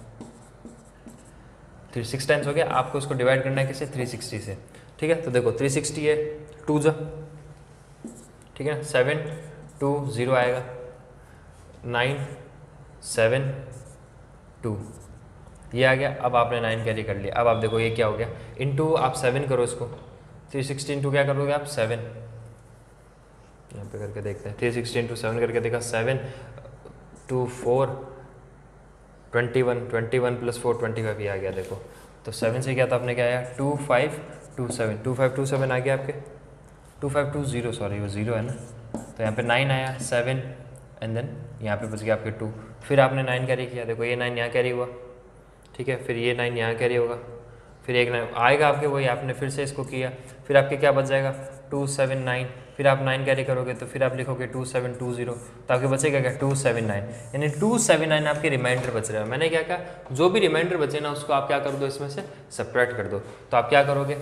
6 टाइम्स हो गया। आपको उसको डिवाइड करना है किससे 360 से, ठीक है। तो देखो 360 है 2 जा, ठीक है 7 2 0 आएगा 9 7 2 ये आ गया। अब आपने 9 कैरी कर लिया। अब आप देखो ये क्या हो गया इंटू आप 7 करो इसको, 360 इंटू क्या करोगे आप 7, यहाँ पे करके देखते हैं 360 इंटू 7 करके देखा 7 2 4 21 21 प्लस 4 25 ये आ गया। देखो तो 7 से क्या था आपने क्या आया 2527 2527 आ गया आपके 2520 सॉरी वो 0 है ना, तो यहाँ पे 9 आया 7 एंड देन यहाँ पे बच गया आपके 2। फिर आपने 9 कैरी किया, देखो ये 9 यहाँ कैरी हुआ, ठीक है। फिर ये 9 यहाँ कैरी होगा, फिर एक आएगा आपके, वही आपने फिर से इसको किया, फिर आपके क्या बच जाएगा 279, फिर आप 9 कैरी करोगे तो फिर आप लिखोगे 2720, तो आपके बचेगा क्या 279, यानी 279 आपके रिमाइंडर बच रहा है। मैंने क्या कहा, जो भी रिमाइंडर बचे ना उसको आप क्या कर दो, इसमें से सब्ट्रैक्ट कर दो। तो आप क्या करोगे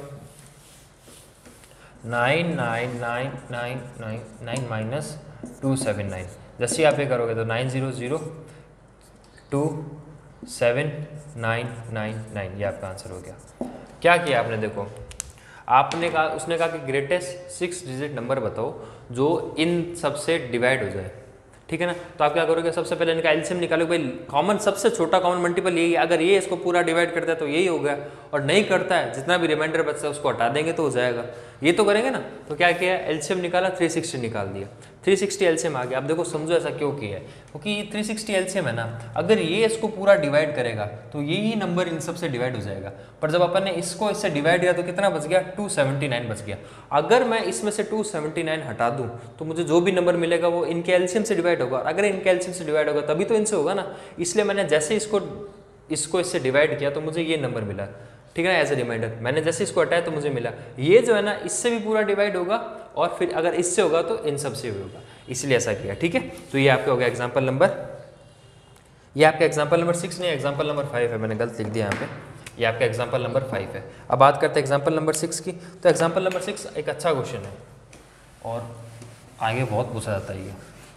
99999 माइनस 279, जैसे ही आप ये करोगे तो 900279999, ये आपका आंसर हो गया। क्या किया आपने, देखो आपने कहा, उसने कहा कि ग्रेटेस्ट 6 डिजिट नंबर बताओ जो इन सबसे डिवाइड हो जाए, ठीक है ना। तो आप क्या करोगे, सबसे पहले इनका एलसीएम निकालोगे, भाई कॉमन सबसे छोटा कॉमन मल्टीपल यही है, अगर ये इसको पूरा डिवाइड करता है तो यही हो गया, और नहीं करता है जितना भी रिमाइंडर बचता है उसको हटा देंगे तो हो जाएगा, ये तो करेंगे ना। तो क्या किया, एलसीएम निकाला, 360 निकाल दिया, 360 एलसीएम आ गया। अब देखो समझो ऐसा क्यों किया है, क्योंकि 360 एलसीएम है ना, अगर ये इसको पूरा डिवाइड करेगा तो यही नंबर इन सबसे डिवाइड हो जाएगा, पर जब अपन ने इसको इससे डिवाइड किया तो कितना बच गया 279 बच गया। अगर मैं इसमें से 279 हटा दूं तो मुझे जो भी नंबर मिलेगा वो इनके एलसीएम से डिवाइड होगा, अगर इनके एलसीएम से डिवाइड होगा तभी तो इनसे होगा ना, इसलिए मैंने जैसे इसको इससे डिवाइड किया तो मुझे ये नंबर मिला, ठीक है ना, एज ए रिमाइंडर। मैंने जैसे इसको हटाया तो मुझे मिला, ये जो है ना इससे भी पूरा डिवाइड होगा, और फिर अगर इससे होगा तो इन सबसे भी होगा, इसलिए ऐसा किया, ठीक है। तो ये आपका हो गया एग्जाम्पल नंबर, ये आपका एग्जाम्पल नंबर 6 नहीं, एग्जाम्पल नंबर 5 है, मैंने गलत लिख दिया यहाँ पे, ये आपका एग्जाम्पल नंबर 5 है। अब बात करते हैं एग्जाम्पल नंबर 6 की। तो एग्जाम्पल नंबर 6 एक अच्छा क्वेश्चन है और आगे बहुत पूछा जाता है ये।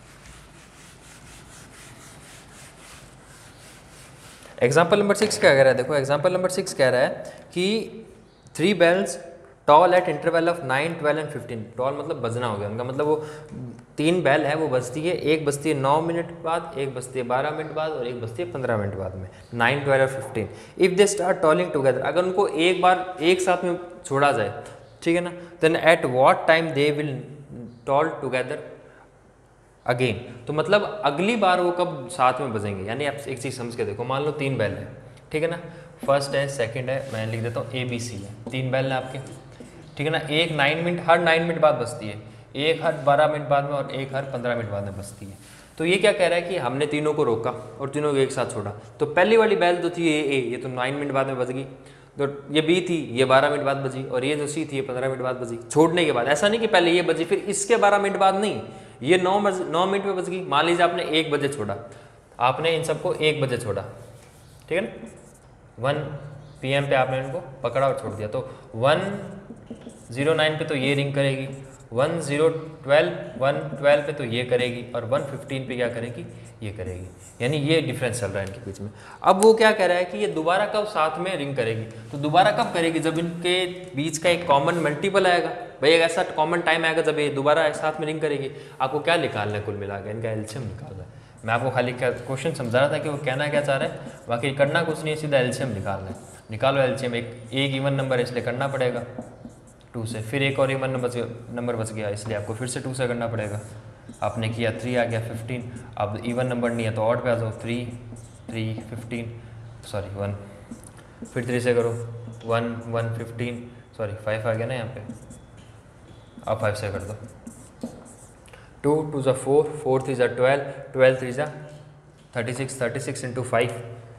एग्जाम्पल नंबर 6 क्या कह रहा है, देखो एग्जाम्पल नंबर 6 कह रहा है कि 3 bells toll at interval of 9, 12 and 15, toll मतलब बजना हो गया उनका, मतलब वो 3 बेल है वो बजती है, एक बजती है 9 मिनट बाद, एक बजती है 12 मिनट बाद और एक बजती है 15 मिनट बाद में, 9, 12 और 15। If they start tolling together, अगर उनको एक बार एक साथ में छोड़ा जाए, ठीक है ना, then at what time they will toll together again, तो मतलब अगली बार वो कब साथ में बजेंगे। यानी आप एक चीज़ समझ के देखो, मान लो 3 बेल है, ठीक है ना, फर्स्ट है, सेकंड है, मैं लिख देता हूँ ABC है, 3 बेल है आपके, ठीक है ना, एक 9 मिनट हर 9 मिनट बाद बजती है, एक हर 12 मिनट बाद में और एक हर 15 मिनट बाद में बजती है। तो ये क्या कह रहा है कि हमने तीनों को रोका और तीनों को एक साथ छोड़ा, तो पहली वाली बेल जो थी ये तो 9 मिनट बाद में बज गई, तो ये B थी ये 12 मिनट बाद बजी, और ये जो C थी ये 15 मिनट बाद बजी। छोड़ने के बाद ऐसा नहीं कि पहले ये बजी फिर इसके 12 मिनट बाद, नहीं, ये 9 मिनट में बज गई। मान लीजिए आपने 1 बजे छोड़ा, आपने इन सबको 1 बजे छोड़ा, ठीक है ना, 1 PM पे आपने इनको पकड़ा और छोड़ दिया, तो 109 पे तो ये रिंग करेगी, 112 पे तो ये करेगी, और 115 पे क्या करेगी, ये करेगी, यानी ये डिफरेंस चल रहा है इनके बीच में। अब वो क्या कह रहा है कि ये दोबारा कब साथ में रिंग करेगी, तो दोबारा कब करेगी, जब इनके बीच का एक कॉमन मल्टीपल आएगा, भाई एक ऐसा कॉमन टाइम आएगा जब ये दोबारा एक साथ में रिंग करेगी। आपको क्या निकालना है, कुल मिला के इनका एलसीएम निकालना है। मैं आपको खाली क्वेश्चन समझा रहा था कि वो कहना क्या चाह रहा है, बाकी करना कुछ नहीं है, सीधा एलसीएम निकालना है। निकालो एलसीएम, एक इवन नंबर है इसलिए करना पड़ेगा 2 से, फिर एक और इवन नंबर बच गया इसलिए आपको फिर से 2 से करना पड़ेगा। आपने किया 3 आ गया 15, अब इवन नंबर नहीं है तो ऑड पे आ जाओ, 3 15 सॉरी 1, फिर 3 से करो 1 1 15 सॉरी 5 आ गया ना यहाँ पे, अब 5 से कर दो, 2 2 ज़ा 4 4 3 ज़ा 12 12 3 ज़ा 36 36 इंटू 5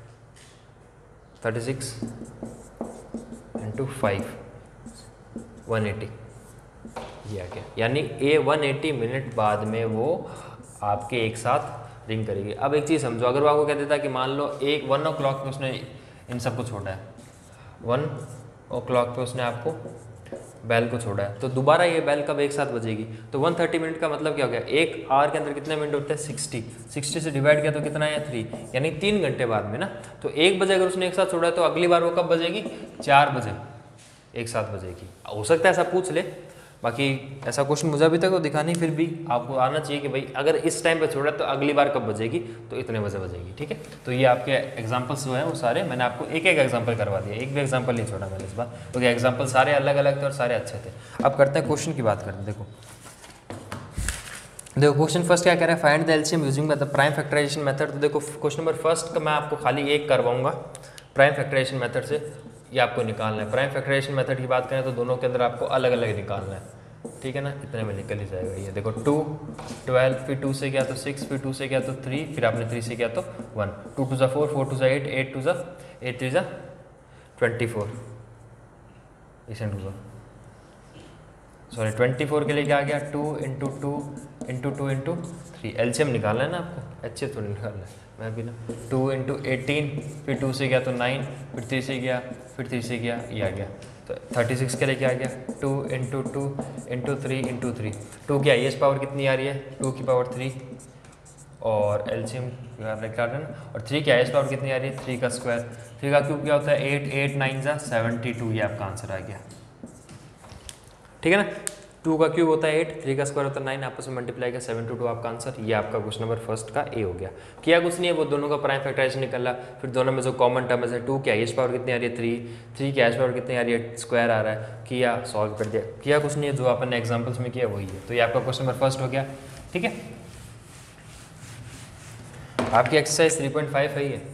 36 इंटू 5 180, ये आ गया, यानी 180 मिनट बाद में वो आपके एक साथ रिंग करेगी। अब एक चीज़ समझो, अगर वो आपको कह देता कि मान लो 1 o'clock पे उसने इन सबको छोड़ा है, 1 o'clock पे उसने आपको बेल को छोड़ा है, तो दोबारा ये बेल कब एक साथ बजेगी, तो 130 मिनट का मतलब क्या हो गया, एक आवर के अंदर कितने मिनट होते हैं 60 से डिवाइड किया तो कितना है 3, यानी 3 घंटे बाद में ना। तो 1 बजे अगर उसने एक साथ छोड़ा है तो अगली बार वो कब बजेगी, 4 बजे एक साथ बजेगी। हो सकता है ऐसा पूछ ले, बाकी ऐसा क्वेश्चन मुझे अभी तक तो दिखा नहीं, फिर भी आपको आना चाहिए कि भाई अगर इस टाइम पे छोड़ा तो अगली बार कब बजेगी, तो इतने बजे बजेगी, ठीक है। तो ये आपके एग्जांपल्स जो हैं वो सारे मैंने आपको एक एक एग्जांपल करवा दिया, एक भी एग्जांपल नहीं छोड़ा मैंने इस बार, क्योंकि एग्जांपल सारे अलग अलग थे और सारे अच्छे थे। अब करते हैं क्वेश्चन की बात करते हैं। देखो क्वेश्चन फर्स्ट क्या कह रहा है, find the LCM using the prime factorization method. तो देखो क्वेश्चन नंबर फर्स्ट का मैं आपको खाली एक करवाऊंगा प्राइम फैक्टराइजेशन मेथड से, ये आपको निकालना है। प्राइम फैक्टराइजेशन मेथड की बात करें तो दोनों के अंदर आपको अलग अलग निकालना है, ठीक है ना, इतने में निकल ही जाएगा। ये देखो 2 12 फिर 2 से गया तो 6 फिर 2 से गया तो 3 फिर आपने 3 से गया तो 1 2 2 ज़ा 4 4 2 ज़ा 8 8 2 ज़ा 8 3 ज़ा 24 इसे 2 सॉरी 24 के लिए क्या आ गया 2 इंटू 2 इंटू 2 इंटू 3, एलसीएम निकालना है ना आपको, अच्छे थोड़ी निकालना है, मैं भी ना 2 इंटू 18, फिर 2 से गया तो 9, फिर 3 से गया, फिर 3 से गया, ये आ गया। तो 36 के लिए क्या आ गया 2 इंटू 2 इंटू 3 इंटू 3, 2 की आईएस पावर कितनी आ रही है 2 की पावर 3 और एलसीएम निकालना, और 3 की आईएस पावर कितनी आ रही है 3 का स्क्वायर, 3 का क्यूब क्या होता है 8, 8 9 जा 72, ये आपका आंसर आ गया। ठीक है ना, 2 का क्यूब होता है 8, 3 का स्क्वायर होता है 9, आपस में मल्टीप्लाई किया 72 आपका आंसर। ये आपका क्वेश्चन नंबर फर्स्ट का ए हो गया। किया कुछ नहीं है, वो दोनों का प्राइम फैक्टराइजेशन निकला, फिर दोनों में जो कॉमन टर्म है 2 की हाईएस्ट पावर कितनी आ रही है 3, 3 की हाईएस्ट पावर कितनी आ रही है स्क्वायर आ रहा है, किया सॉल्व कर दिया। किया कुछ नहीं है, जो अपन ने एग्जाम्पल्स में किया वही है। तो ये आपका क्वेश्चन नंबर फर्स्ट हो गया। ठीक है, आपकी एक्सरसाइज 3.5 है ये।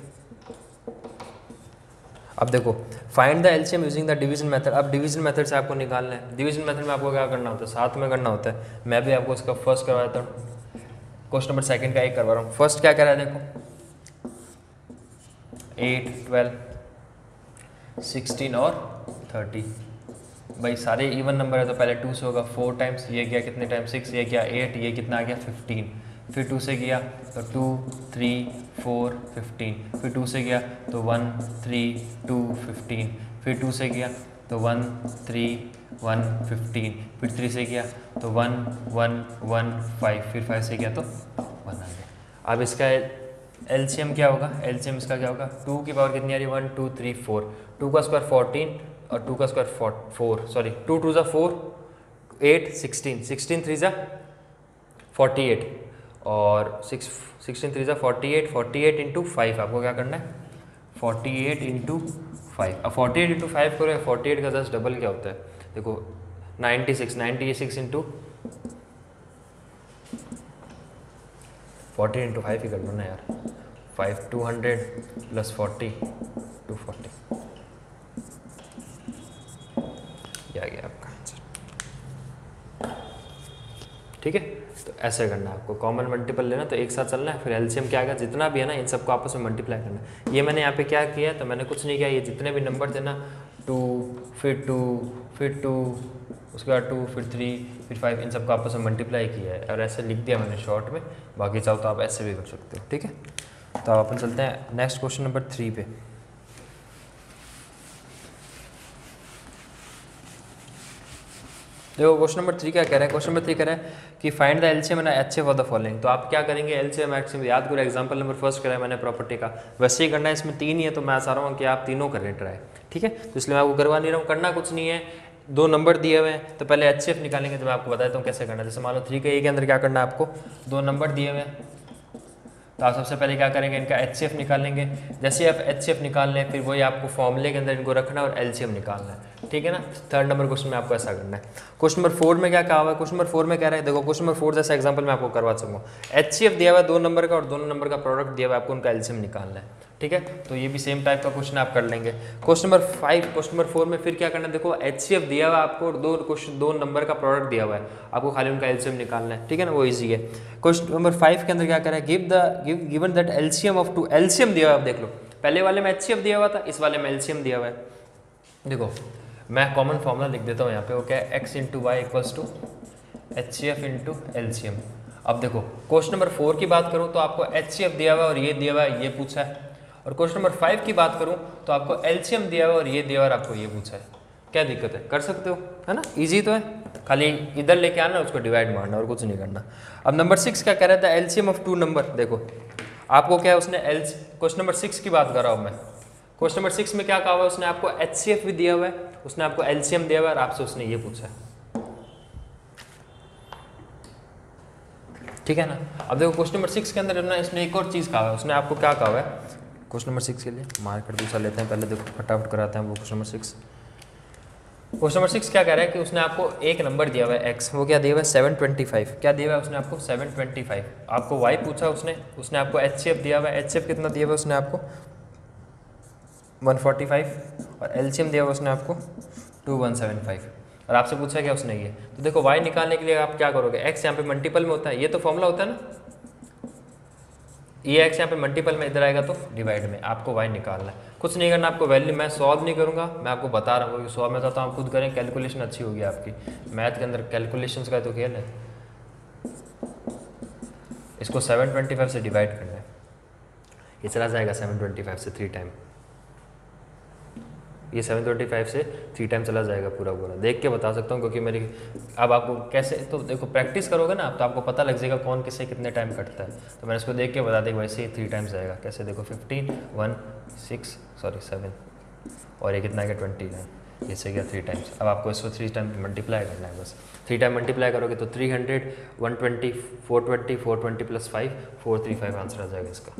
अब देखो find the LCM using the division method. अब डिवीजन मेथड से आपको निकालना है। डिवीजन मेथड में आपको क्या करना होता है, साथ में करना होता है। मैं भी आपको इसका फर्स्ट करवाता हूँ, क्वेश्चन नंबर सेकंड का एक करवा रहा हूँ। फर्स्ट क्या करा है देखो 8, 12, 16 और 30, भाई सारे इवन नंबर है तो पहले 2 से होगा 4 टाइम्स, ये गया कितने टाइम 6, ये गया 8, ये कितना आ गया 15, फिर 2 से गया तो 2, 3, 4, 15, फिर 2 से गया तो 1, 3, 2, 15, फिर 2 से गया तो 1, 3, 1, 15, फिर 3 से गया तो 1, 1, 1, 5, फिर 5 से गया तो 1 आ गया। अब इसका एलसीएम क्या होगा, एलसीएम इसका क्या होगा 2 की पावर कितनी आ रही है 1, 2, 3, 4, 2 का स्क्वायर 14 और 2 का स्क्वायर 4 सॉरी 2 2 जा 4, 8, 16, 16 3 जा 48 और 16 3 जा 48, 48 इंटू 5 आपको क्या करना है 48 इंटू 5। अब 48 इंटू 5 करो, 48 का 10 डबल क्या होता है देखो 96, 96 इंटू 40 इंटू 5 ही कर लो ना यार, 5 200 प्लस 40 240, ये आ गया आपका आंसर। ठीक है, तो ऐसे करना है आपको, कॉमन मल्टीपल लेना तो एक साथ चलना है, फिर एलसीएम क्या आएगा जितना भी है ना इन सबको आपस में मल्टीप्लाई करना है। ये मैंने यहाँ पे क्या किया है, तो मैंने कुछ नहीं किया, ये जितने भी नंबर थे ना 2 फिर 2 फिर 2 उसके बाद 2 फिर 3 फिर 5 इन सबको आपस में मल्टीप्लाई किया है और ऐसे लिख दिया मैंने शॉर्ट में। बाकी चाहो तो आप ऐसे भी कर सकते हो। ठीक है, तो अब अपन चलते हैं नेक्स्ट क्वेश्चन नंबर 3 पे। देखो क्वेश्चन नंबर 3 क्या कह रहा है, क्वेश्चन नंबर 3 कह रहा है कि find the LCM and HCF for the following. तो आप क्या करेंगे एलसीएम एचसीएफ याद करो, एग्जांपल नंबर फर्स्ट करा है मैंने प्रॉपर्टी का, वैसे ही करना है, इसमें 3 ही है तो मैं चाह रहा हूँ कि आप तीनों करें ट्राई। ठीक है, तो इसलिए मैं आपको करवा नहीं रहा हूँ, करना कुछ नहीं है, 2 नंबर दिए हुए हैं तो पहले एचसीएफ निकालेंगे, तो मैं आपको बताता हूँ कैसे करना है। जैसे मान लो 3 के ए के अंदर क्या करना है आपको, 2 नंबर दिए हुए हैं तो आप सबसे पहले क्या करेंगे इनका एचसीएफ निकालेंगे। जैसे आप एचसीएफ निकाल लें फिर वही आपको फॉर्मूले के अंदर इनको रखना है और एलसीएम निकालना है। ठीक है ना, थर्ड नंबर क्वेश्चन में आपको ऐसा करना है। क्वेश्चन नंबर 4 में क्या कहा हुआ है, क्वेश्चन नंबर 4 में कह रहा है देखो, क्वेश्चन नंबर 4 जैसा एग्जांपल मैं आपको करवा सकूँ, एचसीएफ दिया हुआ है 2 नंबर का और दोनों नंबर का प्रोडक्ट दिया हुआ है, आपको उनका एलसीएम निकालना है। ठीक है, तो ये भी सेम टाइप का क्वेश्चन आप कर लेंगे। क्वेश्चन नंबर 5 क्वेश्चन नंबर 4 में फिर क्या करना है, देखो एचसीएफ दिया हुआ है आपको, 2 नंबर का प्रोडक्ट दिया हुआ है, आपको खाली उनका एलसीएम निकालना है। ठीक है ना, वो इजी है। क्वेश्चन नंबर 5 के अंदर क्या करा है, given that LCM of 2, LCM दिया हुआ है, आप देख लो पहले वाले में एचसीएफ दिया हुआ था, इस वाले में एलसीएम दिया हुआ है। देखो मैं कॉमन फॉर्मूला लिख देता हूँ यहाँ पे, वो क्या है X into Y equals to HCF into LCM. अब देखो क्वेश्चन नंबर 4 की बात करूँ तो आपको एचसीएफ दिया हुआ है और ये दिया हुआ है, ये पूछा है, और क्वेश्चन नंबर 5 की बात करूँ तो आपको एलसीएम दिया हुआ और ये दिया हुआ और आपको ये पूछा है। क्या दिक्कत है, कर सकते हो, है ना, इजी तो है, खाली इधर लेके आना उसको डिवाइड मारना और कुछ नहीं करना। अब नंबर 6 क्या कह रहा था, एलसीएम ऑफ 2 नंबर। देखो आपको क्या है उसने क्वेश्चन नंबर 6 की बात कर रहा हूँ मैं, क्वेश्चन नंबर 6 में क्या कहा हुआ है, उसने आपको एचसीएफ भी दिया हुआ है, उसने आपको एलसीएम दिया हुआ है और आपसे उसने ये पूछा है। ठीक है ना, अब देखो क्वेश्चन नंबर 6 के अंदर ना इसमें एक और चीज़ कहा हुआ है, उसने आपको क्या कहा हुआ है, क्वेश्चन नंबर 6 के लिए मार्कर दूसरा लेते हैं पहले, देखो फटाफट कराते हैं वो क्वेश्चन नंबर 6। क्वेश्चन नंबर 6 क्या कह रहा है कि उसने आपको एक नंबर दिया हुआ है एक्स, वो क्या दिया हुआ है 725, क्या दिया हुआ है उसने आपको 725, आपको वाई पूछा उसने आपको एचसीएफ दिया हुआ है, एचसीएफ कितना दिया हुआ है उसने आपको 145 और एलसीएम दिया हुआ उसने आपको 2175 और आपसे पूछा क्या उसने ये। तो देखो y निकालने के लिए आप क्या करोगे, x यहाँ पे मल्टीपल में होता है, ये तो फॉर्मूला होता है ना, ये एक्स यहाँ पे मल्टीपल में इधर आएगा तो डिवाइड में, आपको वाई निकालना है। कुछ नहीं करना आपको, वैल्यू मैं सॉल्व नहीं करूँगा, मैं आपको बता रहा हूँ कि सॉल्व में चाहता हूँ आप खुद करें, कैलकुलेशन अच्छी होगी आपकी। मैथ के अंदर कैलकुलेशंस का तो खेल है। इसको 725 से डिवाइड करना है, ये चला जाएगा 725 से 3 टाइम, ये 725 से 3 टाइम चला जाएगा पूरा पूरा। देख के बता सकता हूँ क्योंकि मेरी अब आपको कैसे, तो देखो प्रैक्टिस करोगे ना आप तो आपको पता लग जाएगा कौन किससे कितने टाइम कटता है। तो मैंने इसको देख के बता दें वैसे ही 3 टाइम्स आएगा। कैसे देखो 15 1 6 7 और ये कितना आएगा 29, ये से गया 3 टाइम्स। अब आपको इसको 3 टाइम मल्टीप्लाई करना है बस। 3 टाइम मल्टीप्लाई करोगे तो 300 120 420 420 प्लस 5 435 आंसर आ जाएगा इसका।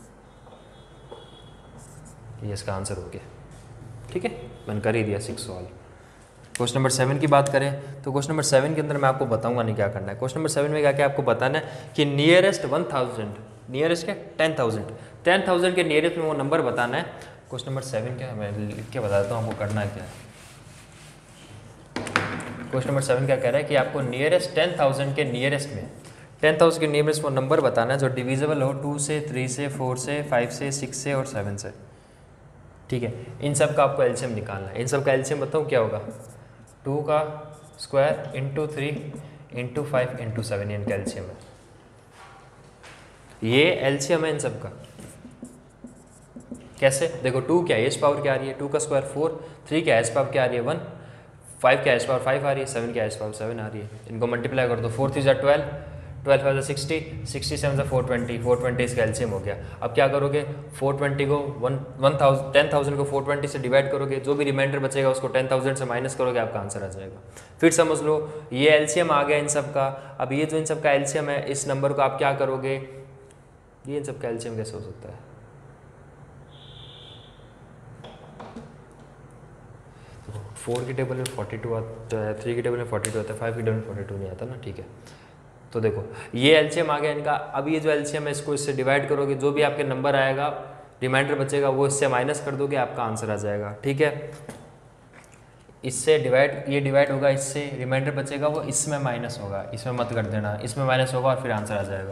ये इसका आंसर हो गया। ठीक है, मैंने कर ही दिया 6 सॉल्व। क्वेश्चन नंबर 7 की बात करें तो क्वेश्चन नंबर 7 के अंदर मैं आपको बताऊंगा नहीं क्या करना है। क्वेश्चन नंबर 7 में क्या क्या आपको बताना है कि नियरेस्ट 1000, नियरेस्ट क्या 10,000 के नियरेस्ट में वो नंबर बताना है। क्वेश्चन नंबर 7 क्या है मैं लिख के बता देता हूँ आपको करना है क्या है। क्वेश्चन नंबर 7 क्या कह रहा है कि आपको नियरेस्ट 10,000 के नियरेस्ट में 10,000 के नियरेस्ट वो नंबर बताना है जो डिविजिबल हो 2 से 3 से 4 से 5 से 6 से और 7 से। ठीक है, इन सब का आपको एलसीएम निकालना है। इन सब का एलसीएम बताऊँ क्या होगा, 2 का स्क्वायर इंटू 3 इंटू 5 इंटू 7, इनका एलसीएम है। ये एलसीएम है इन सब का। कैसे देखो 2 क्या एच पावर क्या आ रही है, 2 का स्क्वायर 4, 3 क्या एच पावर क्या आ रही है 1, 5 क्या एच पावर 5 आ रही है, 7 क्या एच पावर 7 आ रही है। इनको मल्टीप्लाई कर दो, 4 3 12, 12 5 60, 67 420, 420 इसका एलसीएम हो गया। अब क्या करोगे 420 को 10,000 को 420 से डिवाइड करोगे, जो भी रिमाइंडर बचेगा उसको 10,000 से माइनस करोगे, आपका आंसर आ जाएगा। फिर समझ लो ये एलसीएम आ गया इन सब का। अब ये जो इन सब का एलसीएम है इस नंबर को आप क्या करोगे, ये इन सब का एलसीएम कैसे हो सकता है, 4 की टेबल में 42 आता है, 3 की टेबल में 42 आता है, 5 की टेबल में 42 नहीं आता ना। ठीक है, तो देखो ये एलसीएम आ गया इनका। अब ये जो एलसीएम है इसको इससे डिवाइड करोगे, जो भी आपके नंबर आएगा रिमाइंडर बचेगा वो इससे माइनस कर दोगे, आपका आंसर आ जाएगा। ठीक है, इससे डिवाइड, ये डिवाइड होगा इससे, रिमाइंडर बचेगा वो इसमें माइनस होगा, इसमें मत कर देना, इसमें माइनस होगा और फिर आंसर आ जाएगा।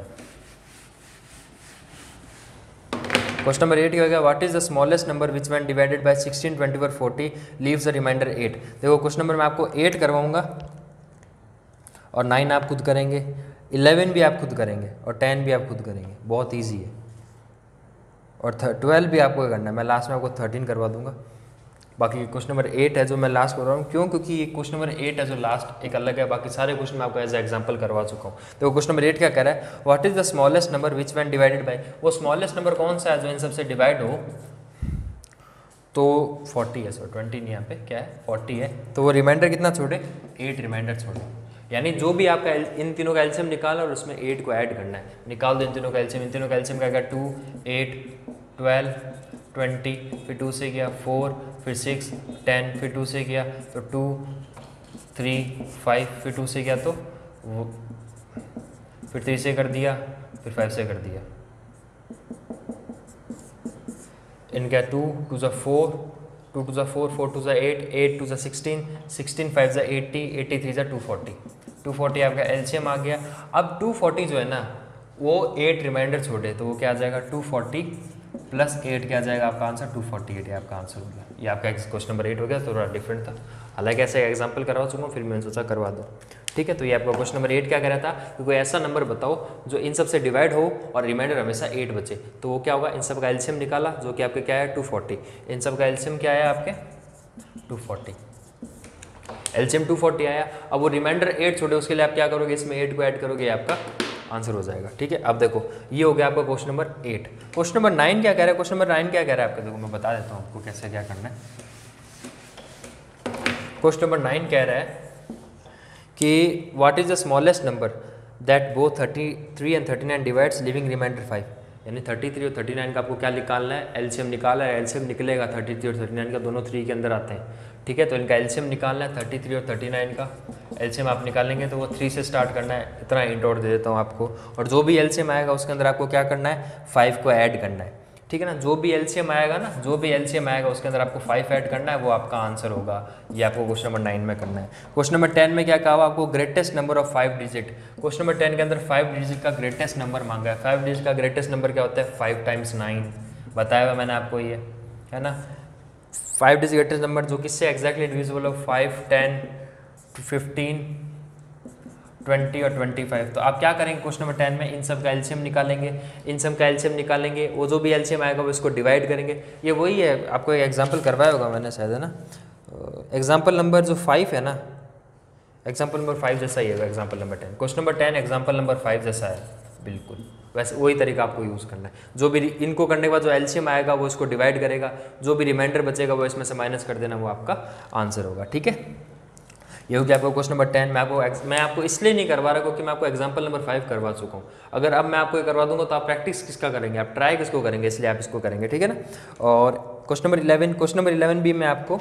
क्वेश्चन नंबर 8 क्या होगा, what is the smallest number which when divided by 16 24 40 leaves the remainder 8। देखो क्वेश्चन नंबर मैं आपको 8 करवाऊंगा और 9 आप खुद करेंगे, 11 भी आप खुद करेंगे और 10 भी आप खुद करेंगे, बहुत इजी है। और 12 भी आपको करना है, मैं लास्ट में आपको 13 करवा दूंगा। बाकी क्वेश्चन नंबर 8 है जो मैं लास्ट कर रहा हूँ, क्यों, क्योंकि ये क्वेश्चन नंबर 8 है जो लास्ट एक अलग है, बाकी सारे क्वेश्चन मैं आपको एज एग्जांपल करवा चुका हूँ। तो क्वेश्चन नंबर 8 क्या कह रहा है, what is the smallest number which when divided by, वो स्मॉलेस्ट नंबर कौन सा है जो इन सबसे डिवाइड हो, तो 40 है, सो 20 नहीं, यहाँ पे क्या है 40 है, तो वो रिमाइंडर कितना छोड़े, 8 रिमाइंडर छोड़े। यानी जो भी आपका इन तीनों का एलसीएम निकाला और उसमें 8 को ऐड करना है, निकाल दो इन तीनों का एलसीएम। इन तीनों का एलसीएम क्या, 2 8 12 20, फिर 2 से गया 4, फिर 6 10, फिर 2 से गया तो 2 3 5, फिर 2 से गया तो वो, फिर 3 से कर दिया, फिर 5 से कर दिया। इनका 2 2 ज़ा 4, 2 2 ज़ा 4, 4 2 ज़ा 8, 8 2 ज़ा 16, 16 5 ज़ा 80, 80 3 ज़ा 240, 240 आपका एलसीएम आ गया। अब 240 जो है ना वो 8 रिमाइंडर छोड़े, तो वो क्या आ जाएगा 240 प्लस 8 क्या आ जाएगा आपका आंसर 248 है आपका आंसर हो गया। ये आपका क्वेश्चन नंबर 8 हो गया, थोड़ा डिफरेंट था, हालांकि ऐसे एग्जांपल करवा चुका हूँ, फिर मैंने सोचा करवा दो। ठीक है, तो ये आपका क्वेश्चन नंबर 8 क्या कह रहा था कि कोई ऐसा नंबर बताओ जो इन सब से डिवाइड हो और रिमाइंडर हमेशा 8 बचे, तो वो क्या होगा, इन सब का एलसीएम निकाला जो कि आपके क्या है 240, इन सब का एलसीएम क्या है आपके 240, एलसीएम 240 आया। अब वो रिमाइंडर 8 छोड़े, उसके लिए आप क्या करोगे, इसमें 8 को ऐड करोगे, आपका आंसर हो जाएगा। ठीक है, अब देखो ये हो गया आपका क्वेश्चन नंबर 8। क्वेश्चन नंबर 9 क्या कह रहा है, क्वेश्चन नंबर 9 क्या कह रहा है आपका, देखो मैं बता देता हूँ आपको कैसे क्या करना है। क्वेश्चन नंबर 9 कह रहा है कि what is the smallest number that both 33 and 39 divides leaving remainder 5। यानी 33 और 39 का आपको क्या निकालना है, एलसीएम निकालना है। एलसीएम निकलेगा 33 और 39 का, दोनों 3 के अंदर आते हैं। ठीक है, तो इनका एलसीएम निकालना है 33 और 39 का। एलसीएम आप निकालेंगे तो वो 3 से स्टार्ट करना है, इतना हिंट और दे देता हूँ आपको। और जो भी एलसीएम आएगा उसके अंदर आपको क्या करना है, 5 को ऐड करना है। ठीक ठीक है ना। जो भी एलसीएम आएगा ना, जो भी एलसीएम आएगा उसके अंदर आपको 5 ऐड करना है, वो आपका आंसर होगा। ये आपको क्वेश्चन नंबर 9 में करना है। क्वेश्चन नंबर 10 में क्या कहा हुआ आपको, greatest number of 5 digit. Question number 10 के अंदर 5 डिजिट का ग्रेटेस्ट नंबर मांगा है। 5 डिजिट का ग्रेटेस्ट नंबर क्या होता है, 5 टाइम्स 9, बताया हुआ मैंने आपको ये, है ना। 5 डिजिट ग्रेटेस्ट नंबर जो किससे एग्जैक्टली डिविजिबल हो, 5, 10, 15, 20 और 25। तो आप क्या करेंगे क्वेश्चन नंबर 10 में, इन सब का एलसीएम निकालेंगे, इन सब का एलसीएम निकालेंगे, वो जो भी एलसीएम आएगा वो इसको डिवाइड करेंगे। ये वही है, आपको एक एग्जांपल करवाया होगा मैंने शायद, है ना। एग्जांपल नंबर जो 5 है ना, एग्जांपल नंबर 5 जैसा ही है example number 10। Question number 10 example number 5 जैसा है बिल्कुल, वैसे वही तरीका आपको यूज़ करना है। जो भी इनको करने के बाद जो एलसीएम आएगा वो इसको डिवाइड करेगा, जो भी रिमाइंडर बचेगा वो इसमें से माइनस कर देना, वो आपका आंसर होगा। ठीक है, ये हो गया आपको क्वेश्चन नंबर 10। मैं आपको इसलिए नहीं करवा रहा क्योंकि मैं आपको एग्जांपल नंबर 5 करवा चुका हूँ। अगर अब मैं आपको ये करवा दूंगा तो आप प्रैक्टिस किसका करेंगे, आप ट्राई किसको करेंगे, इसलिए आप इसको करेंगे। ठीक है ना। और क्वेश्चन नंबर 11 भी मैं आपको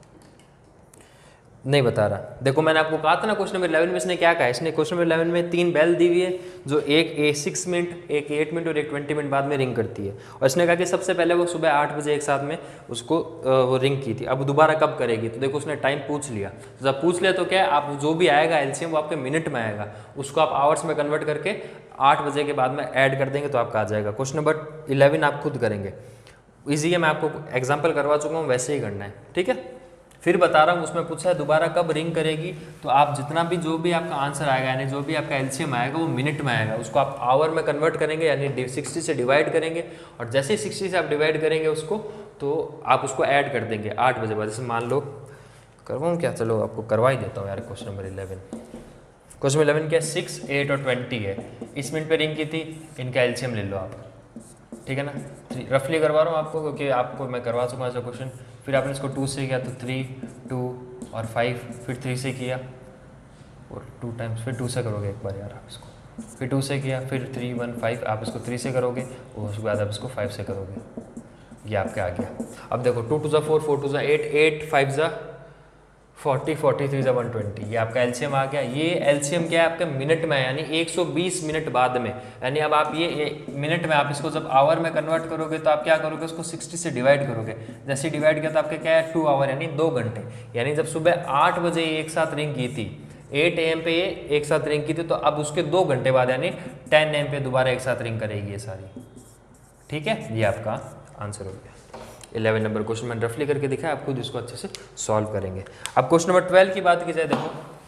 नहीं बता रहा। देखो मैंने आपको कहा था ना क्वेश्चन नंबर 11 में इसने क्या कहा, इसने क्वेश्चन नंबर 11 में 3 बेल दी हुई है, जो एक 6 मिनट, एक 8 मिनट और एक 20 मिनट बाद में रिंग करती है। और इसने कहा कि सबसे पहले वो सुबह 8 बजे एक साथ में उसको वो रिंग की थी, अब दोबारा कब करेगी। तो देखो उसने टाइम पूछ लिया, तो जब पूछ लिया तो क्या आप जो भी आएगा एलसीएम वो आपके मिनट में आएगा, उसको आप आवर्स में कन्वर्ट करके 8 बजे के बाद में ऐड कर देंगे तो आपका आ जाएगा। क्वेश्चन नंबर 11 आप खुद करेंगे, ईजी है, मैं आपको एग्जाम्पल करवा चुका हूँ, वैसे ही करना है। ठीक है, फिर बता रहा हूँ, उसमें पूछा है दोबारा कब रिंग करेगी, तो आप जितना भी जो भी आपका आंसर आएगा, यानी जो भी आपका एलसीएम आएगा वो मिनट में आएगा, उसको आप आवर में कन्वर्ट करेंगे, यानी 60 से डिवाइड करेंगे, और जैसे ही 60 से आप डिवाइड करेंगे उसको, तो आप उसको ऐड कर देंगे 8 बजे बाद। जैसे मान लो करवाऊँ क्या, चलो आपको करवा ही देता हूँ यार। क्वेश्चन नंबर 11, क्वेश्चन नंबर 11 क्या है, 6, 8 और 20 है, इस मिनट पर रिंग की थी, इनका एलसीएम ले लो आप। ठीक है ना, रफली करवा रहा हूँ आपको क्योंकि आपको मैं करवा चुका हूँ ऐसा क्वेश्चन। फिर आपने इसको 2 से किया तो 3, 2 और 5, फिर 3 से किया और 2 टाइम्स, फिर 2 से करोगे एक बार यार आप इसको, फिर 2 से किया, फिर 3, 1, 5, आप इसको 3 से करोगे और उसके बाद आप इसको 5 से करोगे, ये आपके आ गया। अब देखो 2 2 4, 4 2 8, 8 5 40, 43 120, ये आपका एलसीएम आ गया। ये एलसीएम क्या है आपके मिनट में, यानी 120 मिनट बाद में, यानी अब आप ये मिनट में, आप इसको जब आवर में कन्वर्ट करोगे तो आप क्या करोगे, उसको 60 से डिवाइड करोगे, जैसे डिवाइड किया तो आपके क्या है 2 आवर, यानी 2 घंटे। यानी जब सुबह 8 बजे एक साथ रिंग की थी, 8 AM पे ये एक साथ रिंग की थी, तो अब उसके 2 घंटे बाद यानी 10 AM पे दोबारा एक साथ रिंग करेगी ये सारी। ठीक है, ये आपका आंसर हो गया। 11 नंबर क्वेश्चन मैंने रफली करके दिखा है, आप खुद इसको अच्छे से सॉल्व करेंगे। अब क्वेश्चन नंबर 12 की बात की जाए, देखो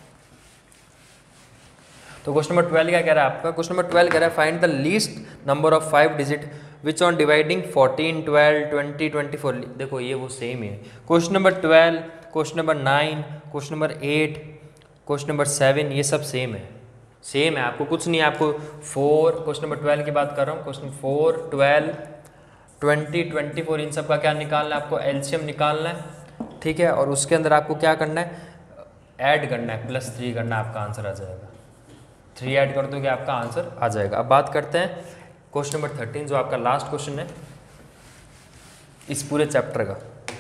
तो क्वेश्चन नंबर 12 क्या कह रहा है आपका, क्वेश्चन नंबर 12 कह रहा है find the least number of 5 digit which on dividing 14, 12, 20, 24। देखो ये वो सेम ही है। Question number 12, question number 9, question number 8, question number 7, ये सब सेम है, सेम है, आपको कुछ नहीं है। आपको 4, क्वेश्चन नंबर 12 की बात कर रहा हूँ, क्वेश्चन 4, 12, 20, 24, इन सब का क्या निकालना है, आपको एलसीएम निकालना है। ठीक है, और उसके अंदर आपको क्या करना है, ऐड करना है, +3 करना है, आपका आंसर आ जाएगा। 3 ऐड कर दोगे आपका आंसर आ जाएगा। अब बात करते हैं क्वेश्चन नंबर 13, जो आपका लास्ट क्वेश्चन है इस पूरे चैप्टर का।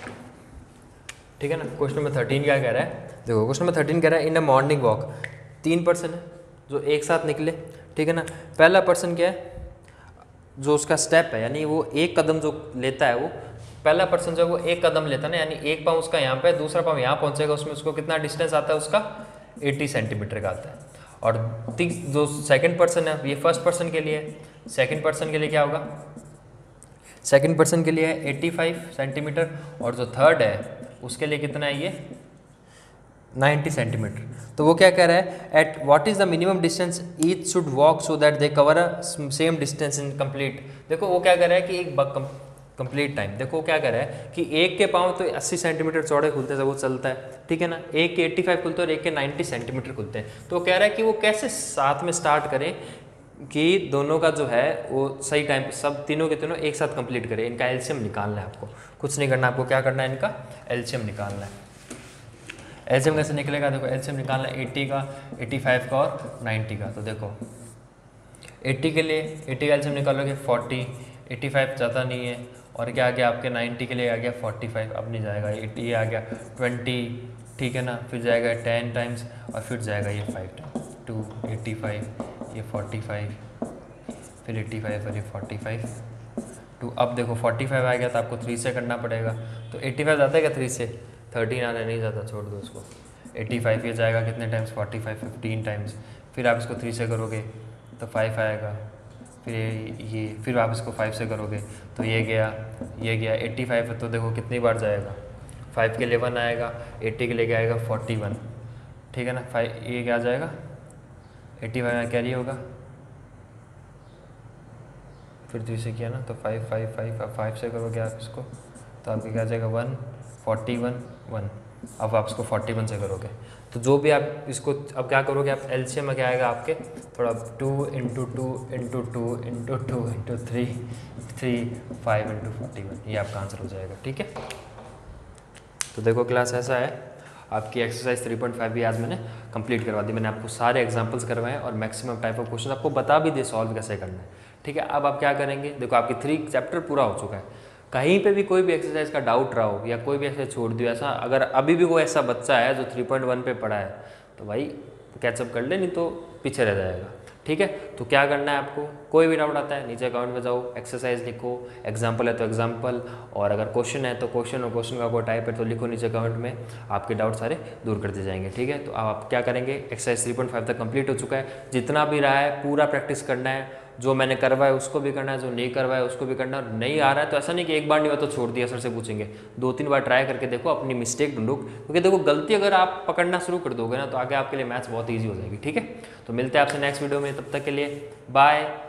ठीक है ना, क्वेश्चन नंबर 13 क्या कह रहा है, देखो क्वेश्चन नंबर 13 कह रहा है in a morning walk, 3 person है जो एक साथ निकले। ठीक है ना, पहला पर्सन क्या है, जो उसका स्टेप है, यानी वो एक कदम जो लेता है, वो पहला पर्सन जो है वो एक कदम लेता है ना, यानी एक पाँव उसका यहाँ पे, दूसरा पाँव यहाँ पहुँचेगा, उसमें उसको कितना डिस्टेंस आता है, उसका 80 सेंटीमीटर का आता है। और जो सेकंड पर्सन है, ये फर्स्ट पर्सन के लिए है, सेकंड पर्सन के लिए क्या होगा, सेकंड पर्सन के लिए है 85 सेंटीमीटर, और जो थर्ड है उसके लिए कितना है, ये 90 सेंटीमीटर। तो वो क्या कह रहा है, at what is the minimum distance each should walk so that they cover a same distance in complete. देखो वो क्या कह रहा है कि एक कंप्लीट टाइम, देखो क्या कह रहा है कि एक के पाँव तो 80 सेंटीमीटर चौड़े खुलते हैं जब वो चलता है। ठीक है ना, एक के 85 खुलते हैं और एक के 90 सेंटीमीटर खुलते हैं। तो कह रहा है कि वो कैसे साथ में स्टार्ट करें कि दोनों का जो है वो सही टाइम, सब तीनों के तीनों एक साथ कंप्लीट करें। इनका एलसीएम निकालना है, आपको कुछ नहीं करना, आपको क्या करना है, इनका एलसीएम निकालना है। एलसीएम कैसे निकलेगा, देखो एलसीएम निकालना है 80 का, 85 का और 90 का। तो देखो 80 के लिए 80 का एलसीएम निकालोगे 40, 85 ज़्यादा नहीं है, और क्या आ गया आपके 90 के लिए आ गया 45, अब नहीं जाएगा, 80 आ गया 20, ठीक है ना, फिर जाएगा 10 टाइम्स और फिर जाएगा ये 5 टाइम्स, 2, 85, ये 45, फिर 85 और ये 45, 2। अब देखो 45 आ गया तो आपको 3 से करना पड़ेगा, तो 85 जाता है क्या 3 से? 13 आ रहा है, नहीं जाता, छोड़ दो उसको। 85 ये जाएगा कितने टाइम्स? 45 15 टाइम्स। फिर आप इसको 3 से करोगे तो 5 आएगा, फिर ये फिर आप इसको 5 से करोगे तो ये गया 85 है, तो देखो कितनी बार जाएगा? 5 के लिए 1 आएगा, 80 के लिए क्या आएगा? 41, ठीक है ना। 5 ये क्या आ जाएगा? 85 में कैरी होगा, फिर 3 से किया ना तो 5 5 5 अब 5 से करोगे आप इसको तो आपके क्या आ जाएगा? 1 41 1। अब आप इसको 41 से करोगे तो जो भी आप इसको अब क्या करोगे आप? एलसीएम में क्या आएगा आपके? थोड़ा 2 into 2 into 2 into 2 into 3 3 5 into 41, ये आपका आंसर हो जाएगा, ठीक है। तो देखो क्लास ऐसा है, आपकी एक्सरसाइज 3.5 भी आज मैंने कंप्लीट करवा दी। मैंने आपको सारे एग्जांपल्स करवाए और मैक्सिमम टाइप ऑफ क्वेश्चन आपको बता भी दिए सॉल्व कैसे करना है, ठीक है। अब आप क्या करेंगे? देखो आपकी 3 चैप्टर पूरा हो चुका है, कहीं पे भी कोई भी एक्सरसाइज का डाउट रहा हो या कोई भी एक्सरसाइज छोड़ दियो, ऐसा अगर अभी भी कोई ऐसा बच्चा है जो 3.1 पे पढ़ा है तो भाई कैचअप कर ले, नहीं तो पीछे रह जाएगा, ठीक है। तो क्या करना है आपको? कोई भी डाउट आता है नीचे कमेंट में जाओ, एक्सरसाइज लिखो, एग्जाम्पल है तो एग्जाम्पल, और अगर क्वेश्चन है तो क्वेश्चन, और क्वेश्चन का कोई टाइप है तो लिखो नीचे कमेंट में, आपके डाउट सारे दूर कर दिए जाएंगे, ठीक है। तो आप क्या करेंगे? एक्सरसाइज 3.5 तक कंप्लीट हो चुका है, जितना भी रहा है पूरा प्रैक्टिस करना है, जो मैंने करवाया उसको भी करना है, जो नहीं करवाया उसको भी करना है। नहीं आ रहा है तो ऐसा नहीं कि एक बार नहीं हुआ तो छोड़ दिया, सर से पूछेंगे, 2-3 बार ट्राई करके देखो, अपनी मिस्टेक ढूंढो, क्योंकि देखो गलती अगर आप पकड़ना शुरू कर दोगे ना तो आगे आपके लिए मैथ्स बहुत ईजी हो जाएगी, ठीक है। तो मिलते हैं आपसे नेक्स्ट वीडियो में, तब तक के लिए बाय।